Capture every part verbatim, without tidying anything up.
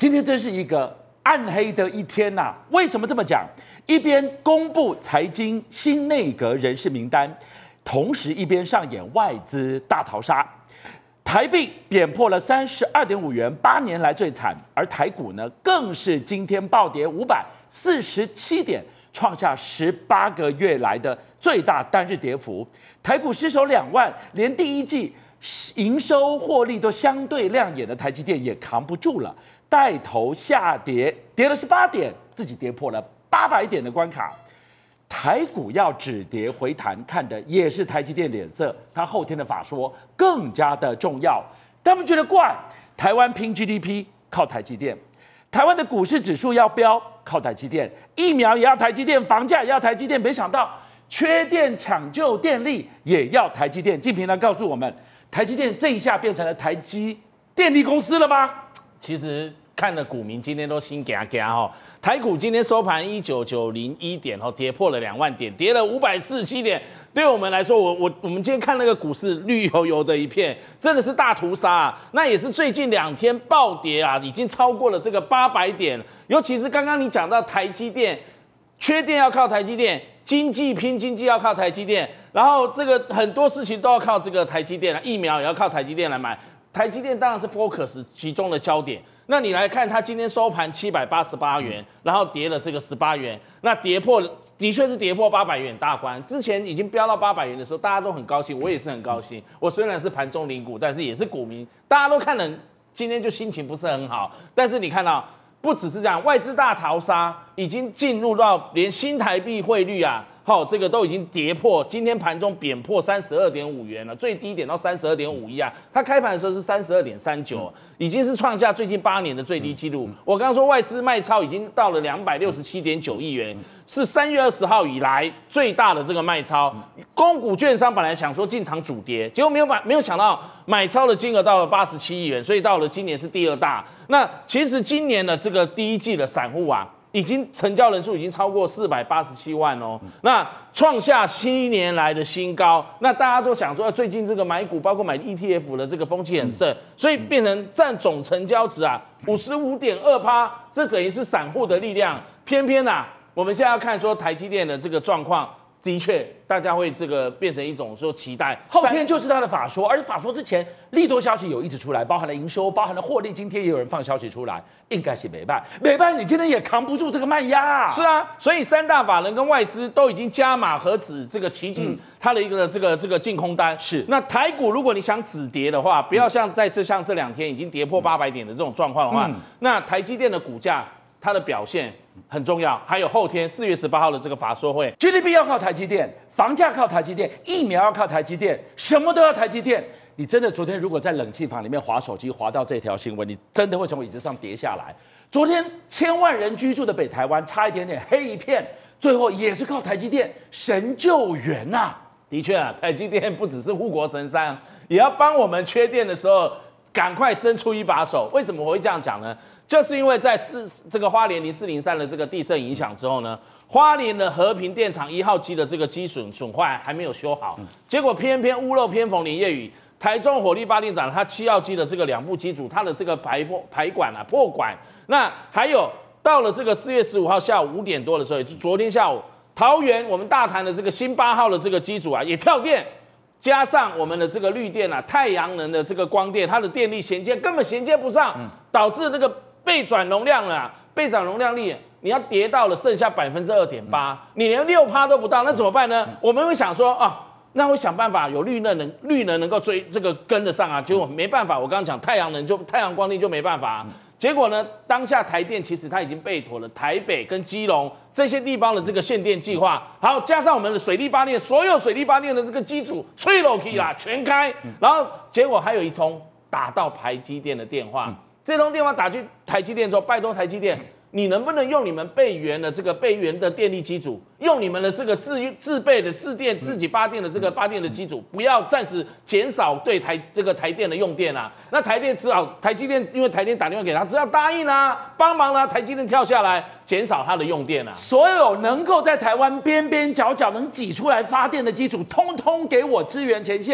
今天真是一个暗黑的一天呐、啊！为什么这么讲？一边公布财经新内阁人事名单，同时一边上演外资大逃杀。台币贬破了三十二点五元，八年来最惨。而台股呢，更是今天暴跌五百四十七点，创下十八个月来的最大单日跌幅。台股失守两万，连第一季营收获利都相对亮眼的台积电也扛不住了，带头下跌，跌了十八点，自己跌破了八百点的关卡。台股要止跌回弹，看的也是台积电脸色，它后天的法说更加的重要。他们觉得怪，台湾拼 G D P 靠台积电，台湾的股市指数要飙靠台积电，疫苗也要台积电，房价也要台积电，没想到缺电抢救电力也要台积电。敬平来告诉我们，台积电这一下变成了台积电力公司了吗？ 其实看了股民今天都心嘎嘎哈。台股今天收盘一九九零一点哦，跌破了两万点，跌了五百四十七点。对我们来说，我我我们今天看那个股市绿油油的一片，真的是大屠杀啊！那也是最近两天暴跌啊，已经超过了这个八百点。尤其是刚刚你讲到台积电，缺电要靠台积电，经济拼经济要靠台积电，然后这个很多事情都要靠这个台积电，疫苗也要靠台积电来买。台积电当然是 focus 其中的焦点。那你来看，它今天收盘七百八十八元，然后跌了这个十八元，那跌破的确是跌破八百元大关。之前已经飙到八百元的时候，大家都很高兴，我也是很高兴。我虽然是盘中零股，但是也是股民，大家都看了，今天就心情不是很好。但是你看到，不只是这样，外资大逃杀已经进入到连新台币汇率啊。好，这个都已经跌破，今天盘中贬破三十二点五元了，最低点到三十二点五一啊。它开盘的时候是三十二点三九，已经是创下最近八年的最低纪录。我刚刚说外资卖超已经到了两百六十七点九亿元，是三月二十号以来最大的这个卖超。公股券商本来想说进场主跌，结果没有买，没有想到买超的金额到了八十七亿元，所以到了今年是第二大。那其实今年的这个第一季的散户啊，已经成交人数已经超过四百八十七万哦，那创下七年来的新高。那大家都想说，最近这个买股，包括买 E T F 的这个风气很盛，所以变成占总成交值啊五十五点二趴，这等于是散户的力量。偏偏啊，我们现在要看说台积电的这个状况。的确，大家会这个变成一种说期待， 后天就是他的法说，而法说之前利多消息有一直出来，包含了营收，包含了获利，今天也有人放消息出来，应该是没办，没办，你今天也扛不住这个卖压、啊。 是啊，所以三大法人跟外资都已经加码何止这个奇进它的一个这个这个净空单。 是，那台股如果你想止跌的话，不要像再次像这两天已经跌破八百点的这种状况的话，嗯、那台积电的股价它的表现很重要，还有后天四月十八号的这个法说会 ，G D P 要靠台积电，房价靠台积电，疫苗要靠台积电，什么都要台积电。你真的昨天如果在冷气房里面滑手机滑到这条新闻，你真的会从椅子上跌下来。昨天千万人居住的北台湾差一点点黑一片，最后也是靠台积电神救援呐、啊。 的确啊，台积电不只是护国神山，也要帮我们缺电的时候赶快伸出一把手。为什么我会这样讲呢？就是因为在四这个花莲零四零三的这个地震影响之后呢，花莲的和平电厂一号机的这个机损损坏还没有修好，结果偏偏屋漏偏逢连夜雨，台中火力发电厂它七号机的这个两部机组，它的这个排破排管啊破管，那还有到了这个四月十五号下午五点多的时候，也是昨天下午，桃园我们大潭的这个新八号的这个机组啊也跳电。加上我们的这个绿电啊，太阳能的这个光电，它的电力衔接根本衔接不上，导致这个备转容量啊，备转容量率你要跌到了剩下百分之二点八，你连六趴都不到，那怎么办呢？我们会想说啊，那会想办法有绿能能绿能能够追这个跟得上啊，结果没办法，我刚刚讲太阳能就太阳光电就没办法、啊。结果呢，当下台电其实它已经备妥了台北跟基隆这些地方的这个限电计划，好加上我们的水力发电，所有水力发电的这个基础吹落去啦，全开，然后结果还有一通打到台积电的电话，这通电话打去台积电之后，拜托台积电。你能不能用你们备援的这个备援的电力机组，用你们的这个自自备的自电自己发电的这个发电的机组，不要暂时减少对台这个台电的用电啊？那台电只好台积电，因为台电打电话给他，只要答应啊，帮忙啊，台积电跳下来减少它的用电啊。 所有能够在台湾边边角角能挤出来发电的机组，通通给我支援前线。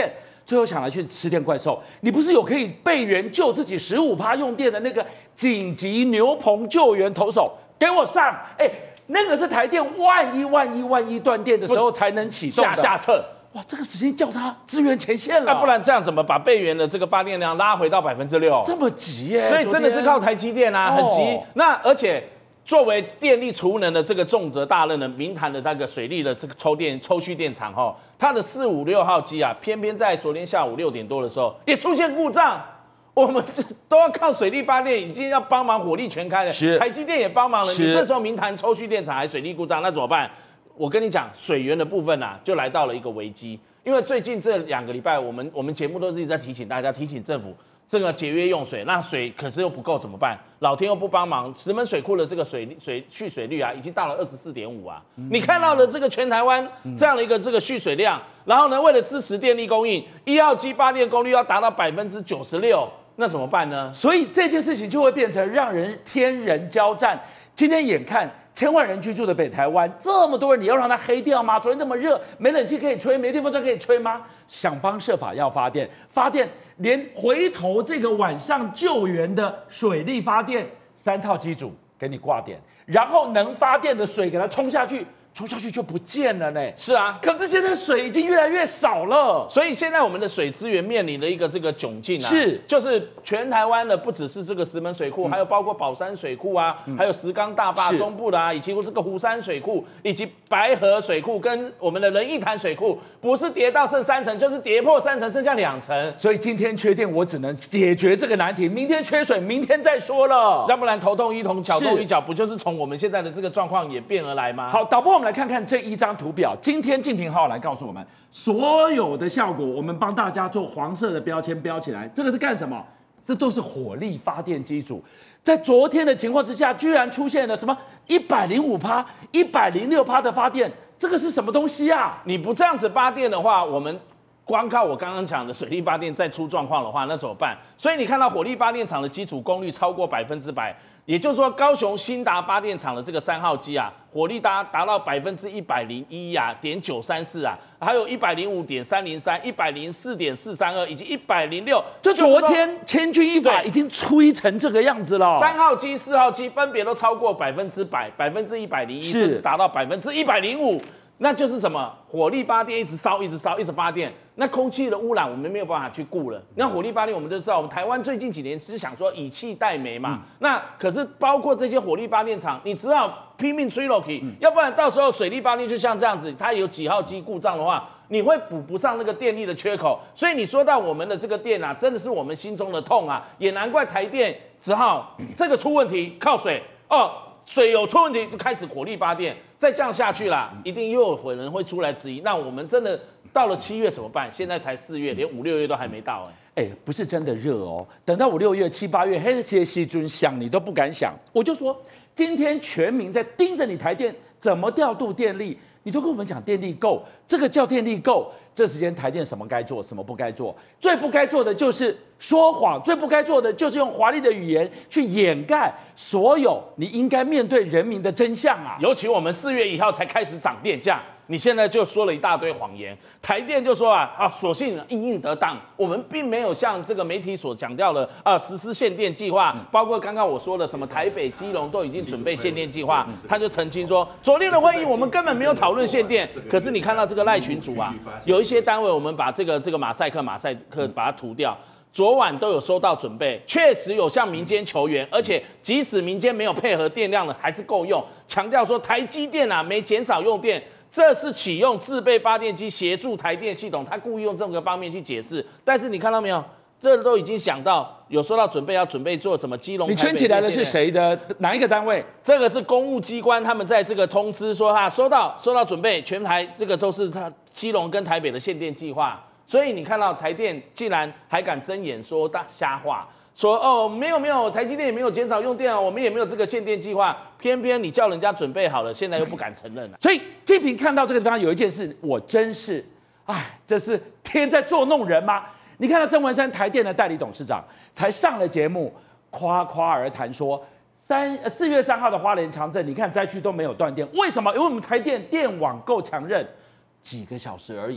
最后想来去吃电怪兽，你不是有可以备援救自己十五趴用电的那个紧急牛棚救援投手，给我上！哎，那个是台电万一万一万一断电的时候才能启动的下下策。 哇，这个时间叫他支援前线了， 那不然这样怎么把备援的这个发电量拉回到百分之六？ 这么急耶！ 所以真的是靠台积电啊，很急。 哦、 那而且。作为电力储能的这个重责大任的明潭的那个水利的这个抽电抽蓄电厂哈，它的四五六号机啊，偏偏在昨天下午六点多的时候也出现故障，我们都要靠水力发电，已经要帮忙火力全开了，台积电也帮忙了，你这时候明潭抽蓄电厂还水利故障，那怎么办？我跟你讲，水源的部分啊，就来到了一个危机，因为最近这两个礼拜，我们我们节目都一直在提醒大家，提醒政府。这个节约用水，那水可是又不够怎么办？老天又不帮忙，石门水库的这个水水蓄水率啊，已经到了二十四点五啊！嗯、你看到了这个全台湾这样的一个这个蓄水量，然后呢，为了支持电力供应，一号机发电功率要达到百分之九十六，那怎么办呢？ 所以这件事情就会变成让人天人交战。今天眼看千万人居住的北台湾，这么多人，你要让它黑掉吗？昨天那么热，没冷气可以吹，没电风扇可以吹吗？想方设法要发电，发电连回头这个晚上救援的水力发电三套机组给你挂点，然后能发电的水给它冲下去。冲下去就不见了呢。 是啊， 可是现在水已经越来越少了， 所以现在我们的水资源面临了一个这个窘境啊。 是， 就是全台湾的不只是这个石门水库，嗯、还有包括宝山水库啊，嗯、还有石冈大坝中部的啊，以及这个湖山水库，以及白河水库跟我们的仁义潭水库，不是跌到剩三成，就是跌破三成，剩下两成。 所以今天缺电，我只能解决这个难题。明天缺水，明天再说了。 要不然头痛医头，脚痛医脚，不就是从我们现在的这个状况演变而来吗？ 好，导播，我们来看看这一张图表。今天竞评号来告诉我们所有的效果，我们帮大家做黄色的标签标起来。这个是干什么？这都是火力发电机组。在昨天的情况之下，居然出现了什么一百零五趴、一百零六趴的发电，这个是什么东西啊？ 你不这样子发电的话，我们光靠我刚刚讲的水力发电再出状况的话，那怎么办？所以你看到火力发电厂的基础功率超过百分之百。也就是说，高雄新达发电厂的这个三号机啊，火力达达到百分之一百零一啊点九三四啊，还有一百零五点三零三、一百零四点四三二以及一百零六， 就昨天千钧一发已经吹成这个样子了。 三号机、四号机分别都超过百分之百、百分之一百零一，甚至达到百分之一百零五。那就是什么？火力发电一直烧，一直烧，一直发电。那空气的污染我们没有办法去顾了。那火力发电我们就知道，我们台湾最近几年是想说以气代煤嘛。嗯、那可是包括这些火力发电厂，你只好拼命吹落去，嗯、要不然到时候水力发电就像这样子，它有几号机故障的话，你会补不上那个电力的缺口。所以你说到我们的这个电啊，真的是我们心中的痛啊，也难怪台电只好这个出问题靠水哦。水有出问题就开始火力发电，再这样下去啦，一定又有人会出来质疑。那我们真的到了七月怎么办？现在才四月，连五六月都还没到哎、欸。 哎，不是真的热哦，等到五六月、七八月，黑些细菌想你都不敢想。我就说，今天全民在盯着你台电怎么调度电力，你都跟我们讲电力够，这个叫电力够。这时间台电什么该做，什么不该做，最不该做的就是说谎，最不该做的就是用华丽的语言去掩盖所有你应该面对人民的真相啊！ 尤其我们四月一号才开始涨电价，你现在就说了一大堆谎言。台电就说啊啊，所幸因应得当，我们并没有像这个媒体所讲到的啊实施限电计划，包括刚刚我说的什么台北、基隆都已经准备限电计划，他就澄清说，昨天的会议我们根本没有讨论限电。可是你看到这个赖群组啊，有一些单位我们把这个这个马赛克马赛克把它涂掉。昨晚都有收到准备，确实有向民间求援，而且即使民间没有配合电量的，还是够用。强调说台积电啊没减少用电，这是启用自备发电机协助台电系统，他故意用这个方面去解释。但是你看到没有，这都已经想到有说到准备要准备做什么基隆。 你圈起来的是谁的哪一个单位？ 这个是公务机关，他们在这个通知说哈，收到收到准备，全台这个都是他基隆跟台北的限电计划。所以你看到台电竟然还敢睁眼说大瞎话，说哦没有没有，台积电也没有减少用电啊，我们也没有这个限电计划，偏偏你叫人家准备好了，现在又不敢承认了。 所以这平看到这个地方有一件事，我真是，哎，这是天在捉弄人吗？你看到郑文山台电的代理董事长才上了节目，夸夸而谈说，三四月三号的花莲长镇，你看灾区都没有断电，为什么？因为我们台电电网够强韧，几个小时而已。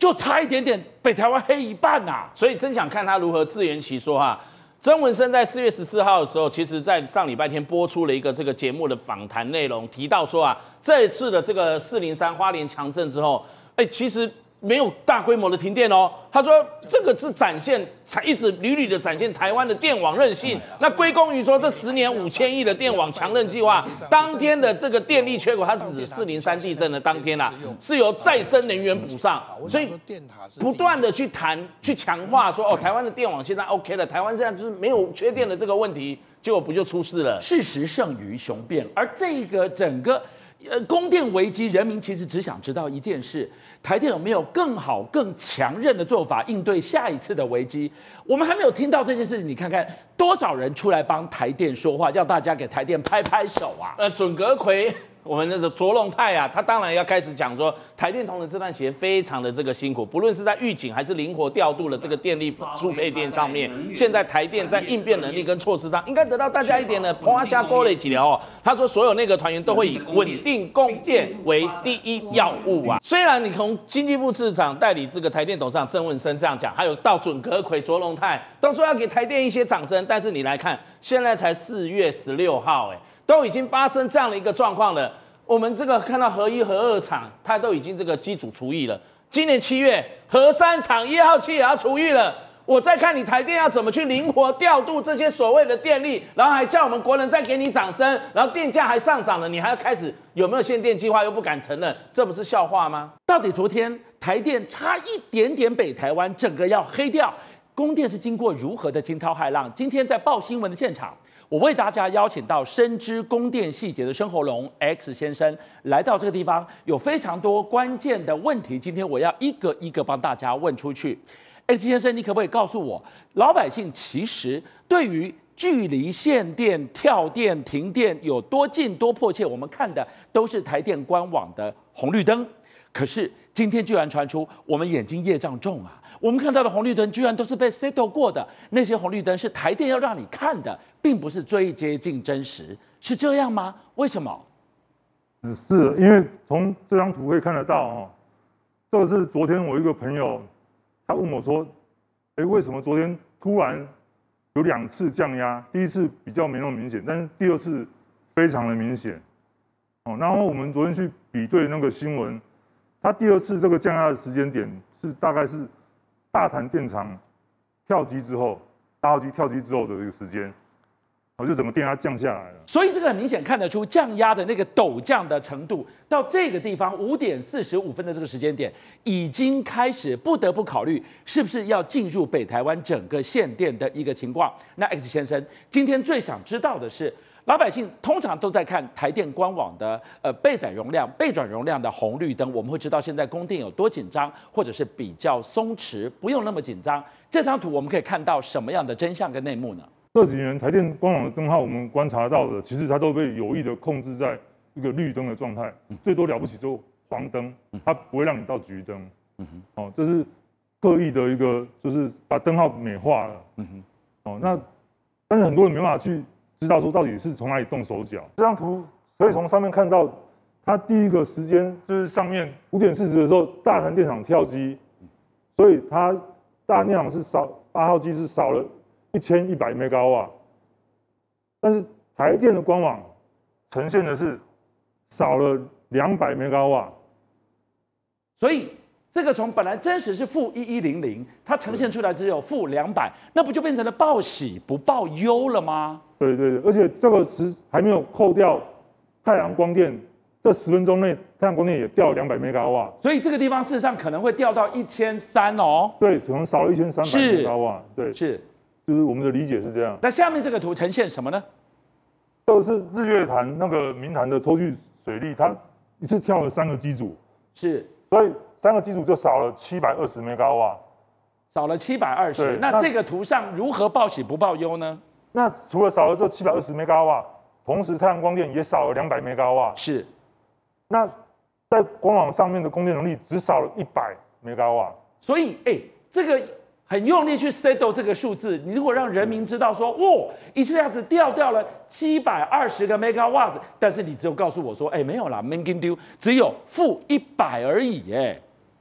就差一点点，北台湾黑一半呐、啊。 所以真想看他如何自圆其说哈。曾文生在四月十四号的时候，其实在上礼拜天播出了一个这个节目的访谈内容，提到说啊，这一次的这个四零三花莲强震之后，哎，其实没有大规模的停电哦。他说这个是展现才一直屡屡的展现台湾的电网韧性，那归功于说这十年五千亿的电网强韧计划，当天的这个电力缺口，它是指四零三地震的当天啊，是由再生能源补上，所以不断的去谈去强化说哦，台湾的电网现在 OK 了，台湾现在就是没有缺电的这个问题，结果不就出事了？ 事实胜于雄辩，而这个整个。呃，供电危机，人民其实只想知道一件事：台电有没有更好、更强韧的做法应对下一次的危机？我们还没有听到这件事情，你看看多少人出来帮台电说话，要大家给台电拍拍手啊！ 呃，准阁揆。我们那个卓荣泰啊，他当然要开始讲说，台电同仁这段期间非常的这个辛苦，不论是在预警还是灵活调度的这个电力输配电上面，现在台电在应变能力跟措施上，应该得到大家一点的夸下锅的几条哦。他说，所有内阁团员都会以稳定供电为第一要务啊。虽然你从经济部次长代理这个台电董事长郑文生这样讲，还有到准阁揆卓荣泰都说要给台电一些掌声，但是你来看，现在才四月十六号，哎。都已经发生这样的一个状况了。我们这个看到核一、核二厂，它都已经这个机组除役了。今年七月，核三厂一号机也要除役了。我再看你台电要怎么去灵活调度这些所谓的电力，然后还叫我们国人再给你掌声，然后电价还上涨了，你还要开始有没有限电计划又不敢承认，这不是笑话吗？ 到底昨天台电差一点点北台湾整个要黑掉，供电是经过如何的惊涛骇浪？今天在报新闻的现场。我为大家邀请到深知供电细节的申侯龙 X 先生来到这个地方，有非常多关键的问题，今天我要一个一个帮大家问出去。X 先生，你可不可以告诉我，老百姓其实对于距离限电、跳电、停电有多近、多迫切？我们看的都是台电官网的红绿灯，可是今天居然传出我们眼睛业障重啊！我们看到的红绿灯居然都是被 settle 过的，那些红绿灯是台电要让你看的，并不是最接近真实，是这样吗？为什么？ 嗯，是因为从这张图可以看得到哦，这个是昨天我一个朋友，他问我说，哎，为什么昨天突然有两次降压？第一次比较没那么明显，但是第二次非常的明显。哦，然后我们昨天去比对那个新闻，它第二次这个降压的时间点是大概是大潭电厂跳机之后，大号机跳机之后的这个时间，我就整个电压降下来了。 所以这个很明显看得出降压的那个陡降的程度，到这个地方五点四十五分的这个时间点，已经开始不得不考虑是不是要进入北台湾整个限电的一个情况。那 X 先生今天最想知道的是，老百姓通常都在看台电官网的呃备载容量、备转容量的红绿灯，我们会知道现在供电有多紧张，或者是比较松弛，不用那么紧张。这张图我们可以看到什么样的真相跟内幕呢？ 这几年台电官网的灯号，我们观察到的，其实它都被有意的控制在一个绿灯的状态，最多了不起就黄灯，它不会让你到橘灯。嗯哼，哦，这是刻意的一个，就是把灯号美化了。嗯哼，哦，那但是很多人没办法去知道说到底是从哪里动手脚。这张图可以从上面看到，它第一个时间就是上面五点四十的时候，大潭电厂跳机，所以它大潭电厂是少八号机是少了一千一百 兆瓦，但是台电的官网呈现的是少了两百 兆瓦， 所以这个从本来真实是负一一零零，它呈现出来只有负两百，那不就变成了报喜不报忧了吗？ 对对对，而且这个时还没有扣掉太阳光电，这十分钟内太阳光电也掉了两百 兆瓦， 所以这个地方事实上可能会掉到一千三哦。 对，可能少了一千三百兆瓦。对， 是。 就是我们的理解是这样。 那下面这个图呈现什么呢？ 这个是日月潭那个明潭的抽蓄水力，它一次跳了三个机组， 是， 所以三个机组就少了七百二十 兆瓦， 少了七百二十。那这个图上如何报喜不报忧呢？ 那除了少了这七百二十 兆瓦，同时太阳光电也少了两百 兆瓦。 是， 那在官网上面的供电能力只少了一百 兆瓦。 所以，哎、欸，这个。很用力去 settle 这个数字，你如果让人民知道说，哦，一下子掉掉了七百二十个 megawatts， 但是你只有告诉我说，哎，没有啦 ，making do 只有负一百而已，哎，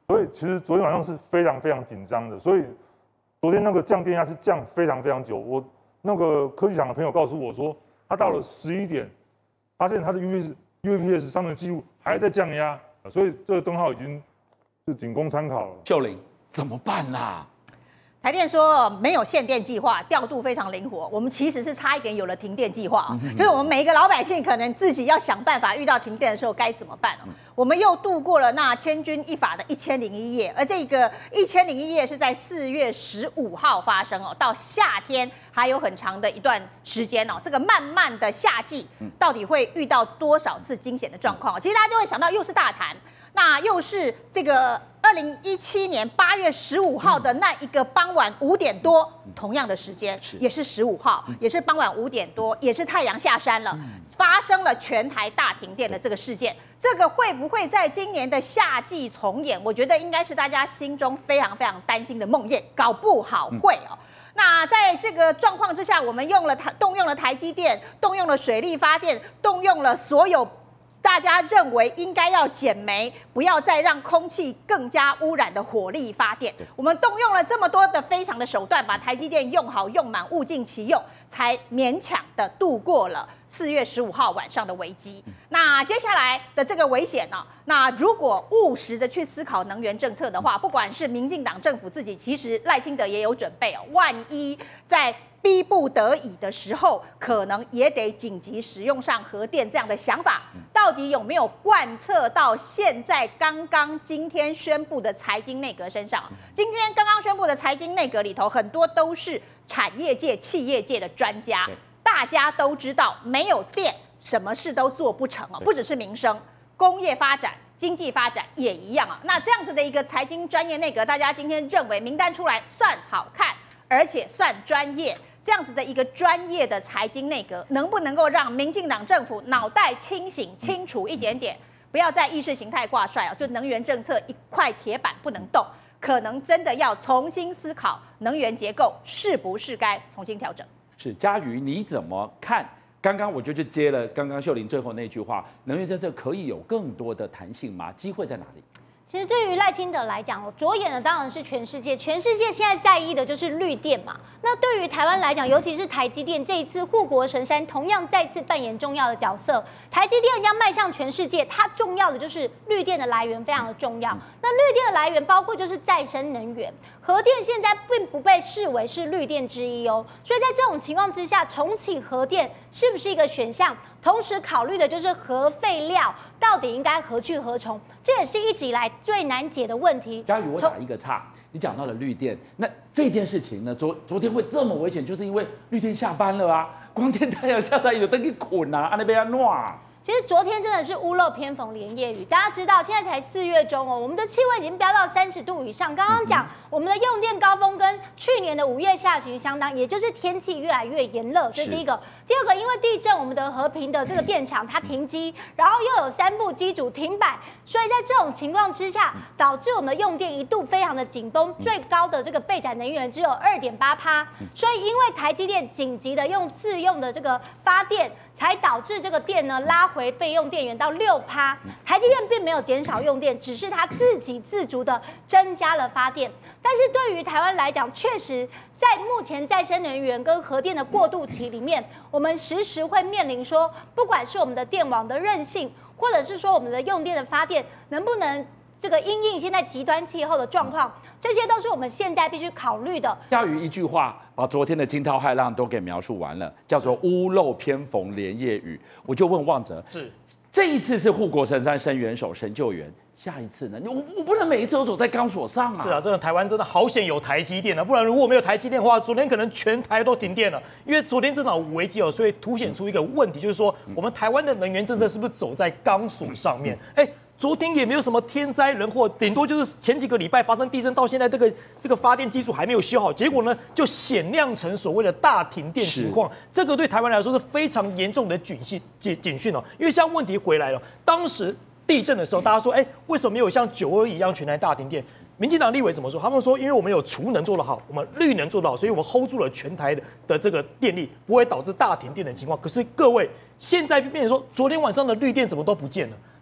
所以其实昨天晚上是非常非常紧张的，所以昨天那个降电压是降非常非常久。我那个科技厂的朋友告诉我说，他到了十一点，发现他的 U A P S 上面的记录还在降压，所以这个灯号已经是仅供参考了。 秀玲怎么办啦？ 台电说没有限电计划，调度非常灵活。我们其实是差一点有了停电计划啊，就是我们每一个老百姓可能自己要想办法，遇到停电的时候该怎么办哦。我们又度过了那千钧一发的一千零一夜，而这个一千零一夜是在四月十五号发生哦，到夏天还有很长的一段时间哦。这个漫漫的夏季，到底会遇到多少次惊险的状况？其实大家就会想到，又是大潭，那又是这个。二零一七年八月十五号的那一个傍晚五点多，同样的时间，也是十五号，也是傍晚五点多，也是太阳下山了，发生了全台大停电的这个事件。这个会不会在今年的夏季重演？我觉得应该是大家心中非常非常担心的梦魇，搞不好会哦。那在这个状况之下，我们用了台动用了台积电，动用了水力发电，动用了所有。大家认为应该要减煤，不要再让空气更加污染的火力发电。我们动用了这么多的非常的手段，把台积电用好用满，物尽其用，才勉强的度过了四月十五号晚上的危机。那接下来的这个危险呢？那如果务实的去思考能源政策的话，不管是民进党政府自己，其实赖清德也有准备哦，万一在逼不得已的时候，可能也得紧急使用上核电这样的想法，到底有没有贯彻到现在刚刚今天宣布的财经内阁身上？今天刚刚宣布的财经内阁里头，很多都是产业界、企业界的专家，大家都知道，没有电，什么事都做不成哦，不只是民生，工业发展。经济发展也一样啊。那这样子的一个财经专业内阁，大家今天认为名单出来算好看，而且算专业。这样子的一个专业的财经内阁，能不能够让民进党政府脑袋清醒清楚一点点，不要再意识形态挂帅啊？就能源政策一块铁板不能动，可能真的要重新思考能源结构是不是该重新调整。 是嘉瑜，你怎么看？刚刚我就去接了刚刚秀玲最后那句话，能源政策可以有更多的弹性吗？机会在哪里？ 其实对于赖清德来讲，着眼的当然是全世界，全世界现在在意的就是绿电嘛。那对于台湾来讲，尤其是台积电这一次护国神山，同样再次扮演重要的角色。台积电要迈向全世界，它重要的就是绿电的来源非常的重要。那绿电的来源包括就是再生能源，核电现在并不被视为是绿电之一哦。所以在这种情况之下，重启核电是不是一个选项？同时考虑的就是核废料到底应该何去何从，这也是一直以来最难解的问题。 嘉瑜，我打一个岔，你讲到了绿电，那这件事情呢，昨昨天会这么危险，就是因为绿电下班了啊，光天太阳下山有灯给捆啊，那边要弄啊。 其实昨天真的是屋漏偏逢连夜雨，大家知道现在才四月中哦，我们的气温已经飙到三十度以上。刚刚讲我们的用电高峰跟去年的五月下旬相当，也就是天气越来越炎热，这是第一个。第二个，因为地震，我们的和平的这个电厂它停机，然后又有三部机组停摆，所以在这种情况之下，导致我们的用电一度非常的紧绷，最高的这个备载能源只有二点八趴。所以因为台积电紧急的用自用的这个发电，才导致这个电呢拉回备用电源到六趴。台积电并没有减少用电，只是它自给自足的增加了发电。但是对于台湾来讲，确实在目前再生能源跟核电的过渡期里面，我们时时会面临说，不管是我们的电网的韧性，或者是说我们的用电的发电能不能这个因应现在极端气候的状况，这些都是我们现在必须考虑的。 嘉瑜一句话把昨天的惊涛骇浪都给描述完了，叫做屋漏偏逢连夜雨。我就问旺哲， 是这一次是护国神山神元首神救援，下一次呢？我我不能每一次都走在钢索上啊！ 是啊，真的台湾真的好险有台积电啊，不然如果没有台积电的话，昨天可能全台都停电了。因为昨天正好危机哦，所以凸显出一个问题，就是说我们台湾的能源政策是不是走在钢索上面？哎、欸。昨天也没有什么天灾人祸，顶多就是前几个礼拜发生地震，到现在这个这个发电技术还没有修好，结果呢就显亮成所谓的大停电情况。这个对台湾来说是非常严重的警讯警警讯哦。因为像问题回来了，当时地震的时候，大家说，哎、欸，为什么没有像九二一样全台大停电？民进党立委怎么说？他们说，因为我们有储能做得好，我们绿能做得好，所以我们 hold 住了全台的的这个电力，不会导致大停电的情况。可是各位，现在变成说，昨天晚上的绿电怎么都不见了？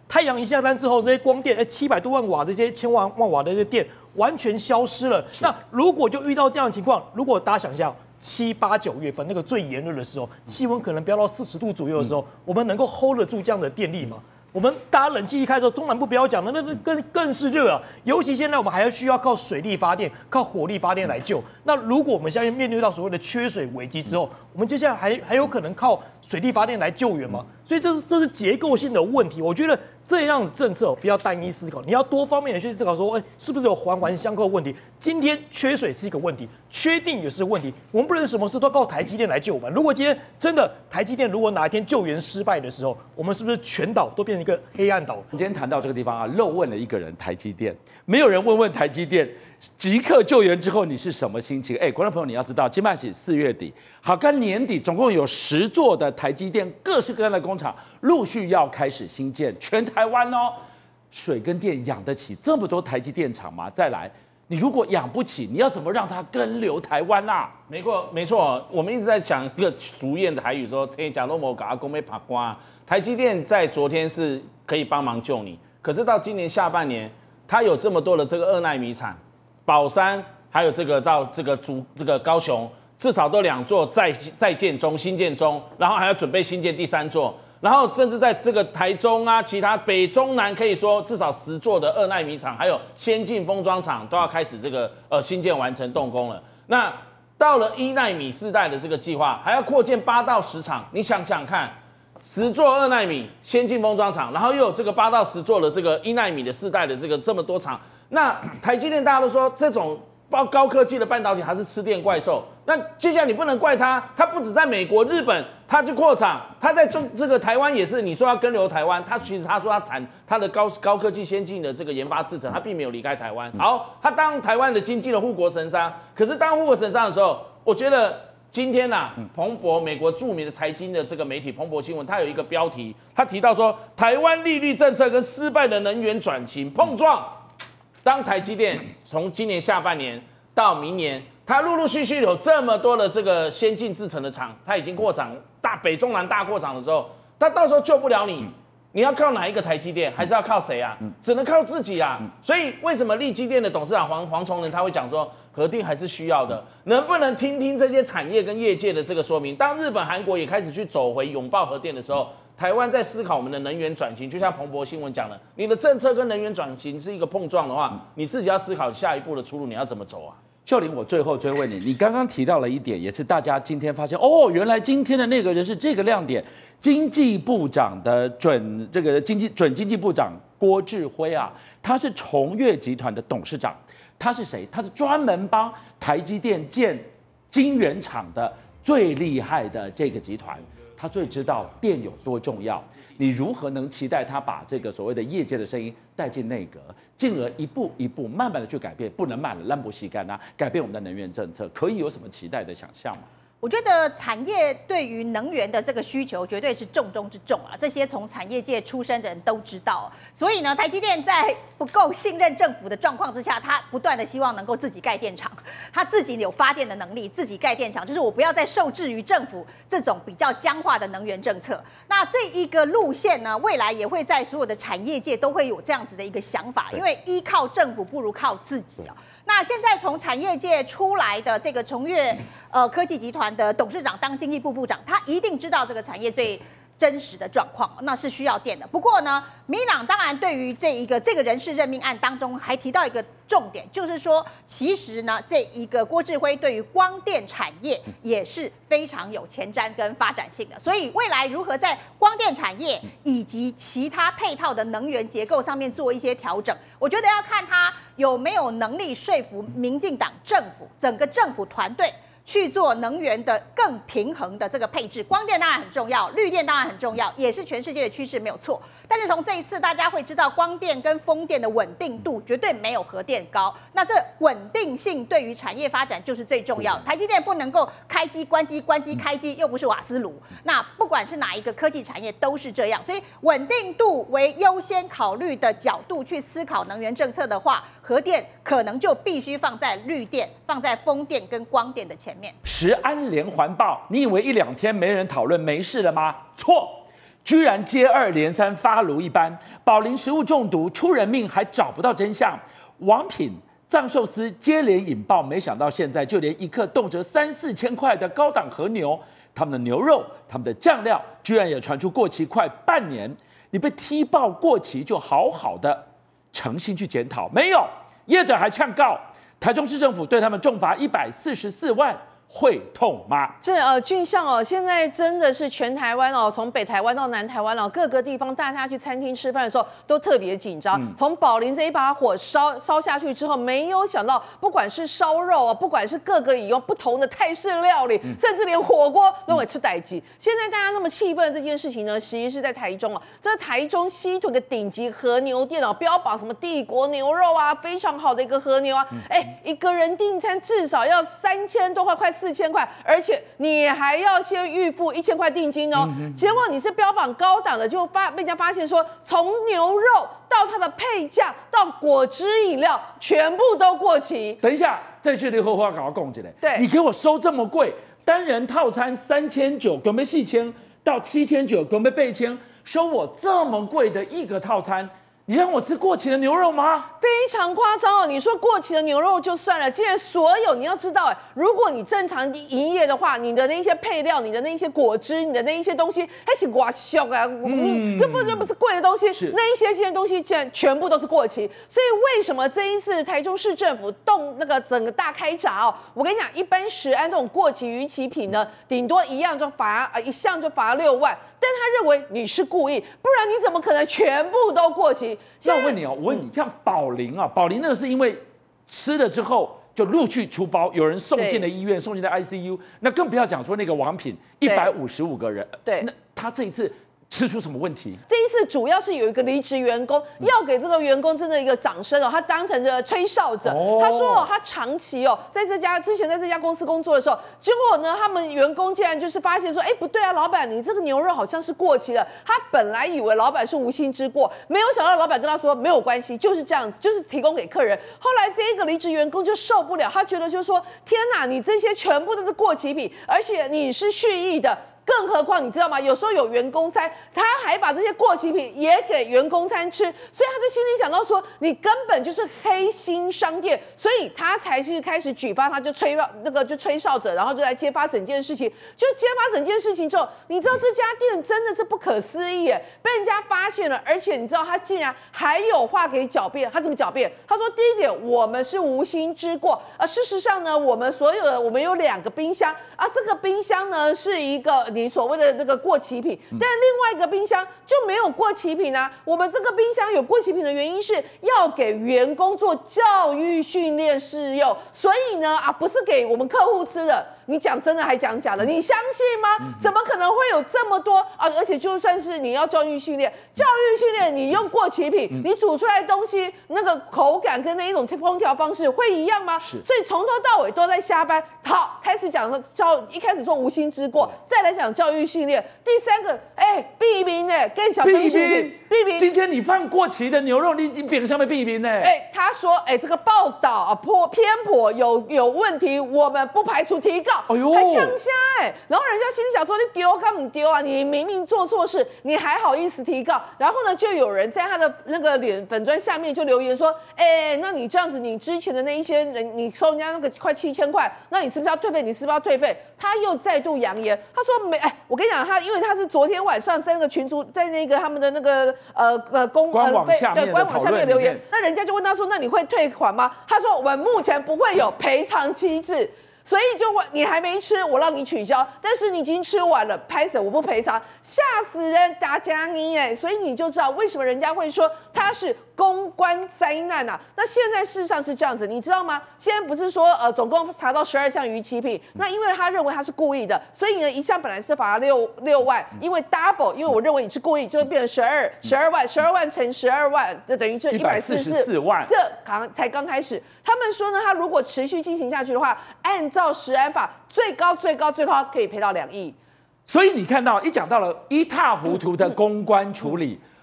太阳一下山之后，这些光电，哎，七百多万瓦的这些千万万瓦的这些电完全消失了。那如果就遇到这样的情况，如果大家想一下，七八九月份那个最炎热的时候，气温可能飙到四十度左右的时候，嗯、我们能够 hold 得住这样的电力吗？我们大家冷气一开的时候，中南部不要讲了，那那更更是热啊！尤其现在我们还要需要靠水力发电、靠火力发电来救。那如果我们现在面对到所谓的缺水危机之后，我们接下来还还有可能靠水力发电来救援吗？所以这是这是结构性的问题。我觉得这样的政策不要单一思考，你要多方面的去思考说，哎，是不是有环环相扣的问题？今天缺水是一个问题，缺电也是问题。我们不能什么事都靠台积电来救我们。如果今天真的台积电如果哪一天救援失败的时候，我们是不是全岛都变成一个黑暗岛？ 我们今天谈到这个地方啊，漏问了一个人台积电，没有人问问台积电即刻救援之后你是什么心情？哎，观众朋友你要知道，金麦喜四月底，好，跟年底总共有十座的台积电各式各样的工厂陆续要开始兴建，全台湾哦，水跟电养得起这么多台积电厂吗？再来，你如果养不起，你要怎么让它根流台湾啊？ 没错，没错，我们一直在讲一个俗谚的台语说，这讲都没搞阿公没爬瓜。台积电在昨天是可以帮忙救你，可是到今年下半年，它有这么多的这个二奈米厂，宝山还有这个到这个竹这个高雄，至少都两座在在建中、新建中，然后还要准备新建第三座，然后甚至在这个台中啊，其他北中南可以说至少十座的二奈米厂，还有先进封装厂都要开始这个呃新建完成动工了。那到了一奈米世代的这个计划，还要扩建八到十厂，你想想看。十座二奈米先进封装厂，然后又有这个八到十座的这个一奈米的世代的这个这么多厂，那台积电大家都说这种高高科技的半导体还是吃电怪兽，那接下来你不能怪它，它不止在美国、日本，它去扩厂，它在中这个台湾也是，你说要根流台湾，它其实他说它产它的高高科技先进的这个研发制程，它并没有离开台湾。好，它当台湾的经济的护国神山，可是当护国神山的时候，我觉得。今天呐、啊，彭博美国著名的财经的这个媒体彭博新闻，它有一个标题，它提到说，台湾利率政策跟失败的能源转型碰撞。当台积电从今年下半年到明年，它陆陆续续有这么多的这个先进制程的厂，它已经扩厂大北中南大扩厂的时候，它到时候救不了你。你要靠哪一个台积电，还是要靠谁啊？只能靠自己啊！所以为什么力积电的董事长黄黄崇仁他会讲说，核电还是需要的？能不能听听这些产业跟业界的这个说明？当日本、韩国也开始去走回拥抱核电的时候，台湾在思考我们的能源转型，就像彭博新闻讲的，你的政策跟能源转型是一个碰撞的话，你自己要思考下一步的出路，你要怎么走啊？ 秀玲，我最后追问你，你刚刚提到了一点，也是大家今天发现哦，原来今天的那个人是这个亮点，经济部长的准这个经济准经济部长郭志辉啊，他是崇越集团的董事长，他是谁？他是专门帮台积电建晶圆厂的最厉害的这个集团，他最知道电有多重要。你如何能期待他把这个所谓的业界的声音带进内阁，进而一步一步慢慢的去改变？不能慢了，烂不吸干啊！改变我们的能源政策，可以有什么期待的想象吗？ 我觉得产业对于能源的这个需求绝对是重中之重啊，这些从产业界出身的人都知道。所以呢，台积电在不够信任政府的状况之下，他不断的希望能够自己盖电厂，他自己有发电的能力，自己盖电厂，就是我不要再受制于政府这种比较僵化的能源政策。那这一个路线呢，未来也会在所有的产业界都会有这样子的一个想法，因为依靠政府不如靠自己啊。那现在从产业界出来的这个崇越呃科技集团的董事长当经济部部长，他一定知道这个产业最真实的状况，那是需要电的。不过呢，民进党当然对于这一个这个人事任命案当中还提到一个重点，就是说，其实呢，这一个郭志辉对于光电产业也是非常有前瞻跟发展性的。所以未来如何在光电产业以及其他配套的能源结构上面做一些调整，我觉得要看他有没有能力说服民进党政府整个政府团队。去做能源的更平衡的这个配置，光电当然很重要，绿电当然很重要，也是全世界的趋势没有错。但是从这一次大家会知道，光电跟风电的稳定度绝对没有核电高。那这稳定性对于产业发展就是最重要。台积电不能够开机关机关机开机，又不是瓦斯炉。那不管是哪一个科技产业都是这样，所以稳定度为优先考虑的角度去思考能源政策的话，核电可能就必须放在绿电、放在风电跟光电的前面。 食安连环爆，你以为一两天没人讨论没事了吗？错， 居然接二连三发炉一般，宝林食物中毒出人命还找不到真相，王品藏寿司接连引爆，没想到现在就连一克动辄三四千块的高档和牛，他们的牛肉、他们的酱料，居然也传出过期快半年。你被踢爆过期，就好好的诚心去检讨，没有，业者还呛告台中市政府对他们重罚一百四十四万。会痛吗？ 是呃，俊相哦，现在真的是全台湾哦，从北台湾到南台湾哦，各个地方大家去餐厅吃饭的时候都特别紧张。嗯、从宝林这一把火烧烧下去之后，没有想到，不管是烧肉啊，不管是各个有不同的泰式料理，嗯、甚至连火锅都会出代级。现在大家那么气愤这件事情呢，实际是在台中哦，这台中西屯的顶级和牛店哦，标榜什么帝国牛肉啊，非常好的一个和牛啊，哎、嗯，一个人订餐至少要三千多块，快四千块，而且你还要先预付一千块定金哦。嗯、结果你是标榜高档的，就发被人家发现说，从牛肉到它的配酱到果汁饮料，全部都过期。 等一下，这句你后话搞到供起来。 对， 你给我收这么贵，单人套餐三千九，准备四千到七千九，准备八千，收我这么贵的一个套餐。你让我吃过期的牛肉吗？ 非常夸张哦！你说过期的牛肉就算了，竟然所有你要知道，哎，如果你正常营业的话，你的那些配料、你的那些果汁、你的那一些东西，还是瓜香啊，你这不这不是贵的东西，那一些这些东西竟然全部都是过期。所以为什么这一次台中市政府动那个整个大开闸哦？我跟你讲，一般食安这种过期逾期品呢，顶多一样就罚啊一项就罚六万。但他认为你是故意，不然你怎么可能全部都过期？ 那我问你哦，我问你，像宝林啊，宝林那个是因为吃了之后就陆续出包，有人送进了医院，送进了 I C U， 那更不要讲说那个王品一百五十五个人， 对， 那他这一次吃出什么问题？ 这一次主要是有一个离职员工，要给这个员工真的一个掌声哦，他当成这个吹哨者。哦、他说哦，他长期哦在这家之前在这家公司工作的时候，结果呢，他们员工竟然就是发现说，哎，不对啊，老板，你这个牛肉好像是过期的。他本来以为老板是无心之过，没有想到老板跟他说没有关系，就是这样子，就是提供给客人。后来这一个离职员工就受不了，他觉得就是说，天哪，你这些全部都是过期品，而且你是蓄意的。更何况你知道吗？有时候有员工餐，他还把这些过期品也给员工餐吃，所以他就心里想到说，你根本就是黑心商店，所以他才是开始举发，他就吹那个就吹哨者，然后就来揭发整件事情。就揭发整件事情之后，你知道这家店真的是不可思议耶，被人家发现了，而且你知道他竟然还有话给狡辩。他怎么狡辩？他说第一点，我们是无心之过，而事实上呢，我们所有的我们有两个冰箱啊，这个冰箱呢是一个。你所谓的那个过期品，但另外一个冰箱就没有过期品啊。我们这个冰箱有过期品的原因是要给员工做教育训练试用，所以呢啊不是给我们客户吃的。你讲真的还讲假的？你相信吗？怎么可能会有这么多啊？而且就算是你要教育训练，教育训练你用过期品，你煮出来的东西那个口感跟那一种烹调方式会一样吗？所以从头到尾都在瞎掰。好，开始讲说教，一开始说无心之过，再来讲教育训练，第三个，哎，避名哎，跟小灯芯避名。 今天你放过期的牛肉，你你饼上面避名呢？ 哎，他说，哎，这个报道啊颇偏颇，有有问题，我们不排除提告。哎呦，还呛虾哎！然后人家心里想说，你丢干不丢啊？你明明做错事，你还好意思提告？然后呢，就有人在他的那个脸粉砖下面就留言说，哎，那你这样子，你之前的那一些人，你收人家那个快七千块，那你是不是要退费？你是不是要退费？他又再度扬言，他说没，哎，我跟你讲，他因为他是昨天晚上在那个群组，在那个他们的那个呃呃公官网下面对官网下面留言，那人家就问他说，那你会退款吗？他说我们目前不会有赔偿机制。所以就问你还没吃，我让你取消，但是你已经吃完了，拍手我不赔偿，吓死人，打假你哎！所以你就知道为什么人家会说他是公关灾难啊。那现在事实上是这样子，你知道吗？现在不是说呃总共查到十二项逾期品，那因为他认为他是故意的，所以呢一项本来是罚六六万，因为 double， 因为我认为你是故意，就会变成十二十二万，十二万乘十二万，这等于是一百四十四万，这刚才刚开始。他们说呢，他如果持续进行下去的话，按照食安法，最高最高最高可以赔到两亿。 所以你看到一讲到了一塌糊涂的公关处理，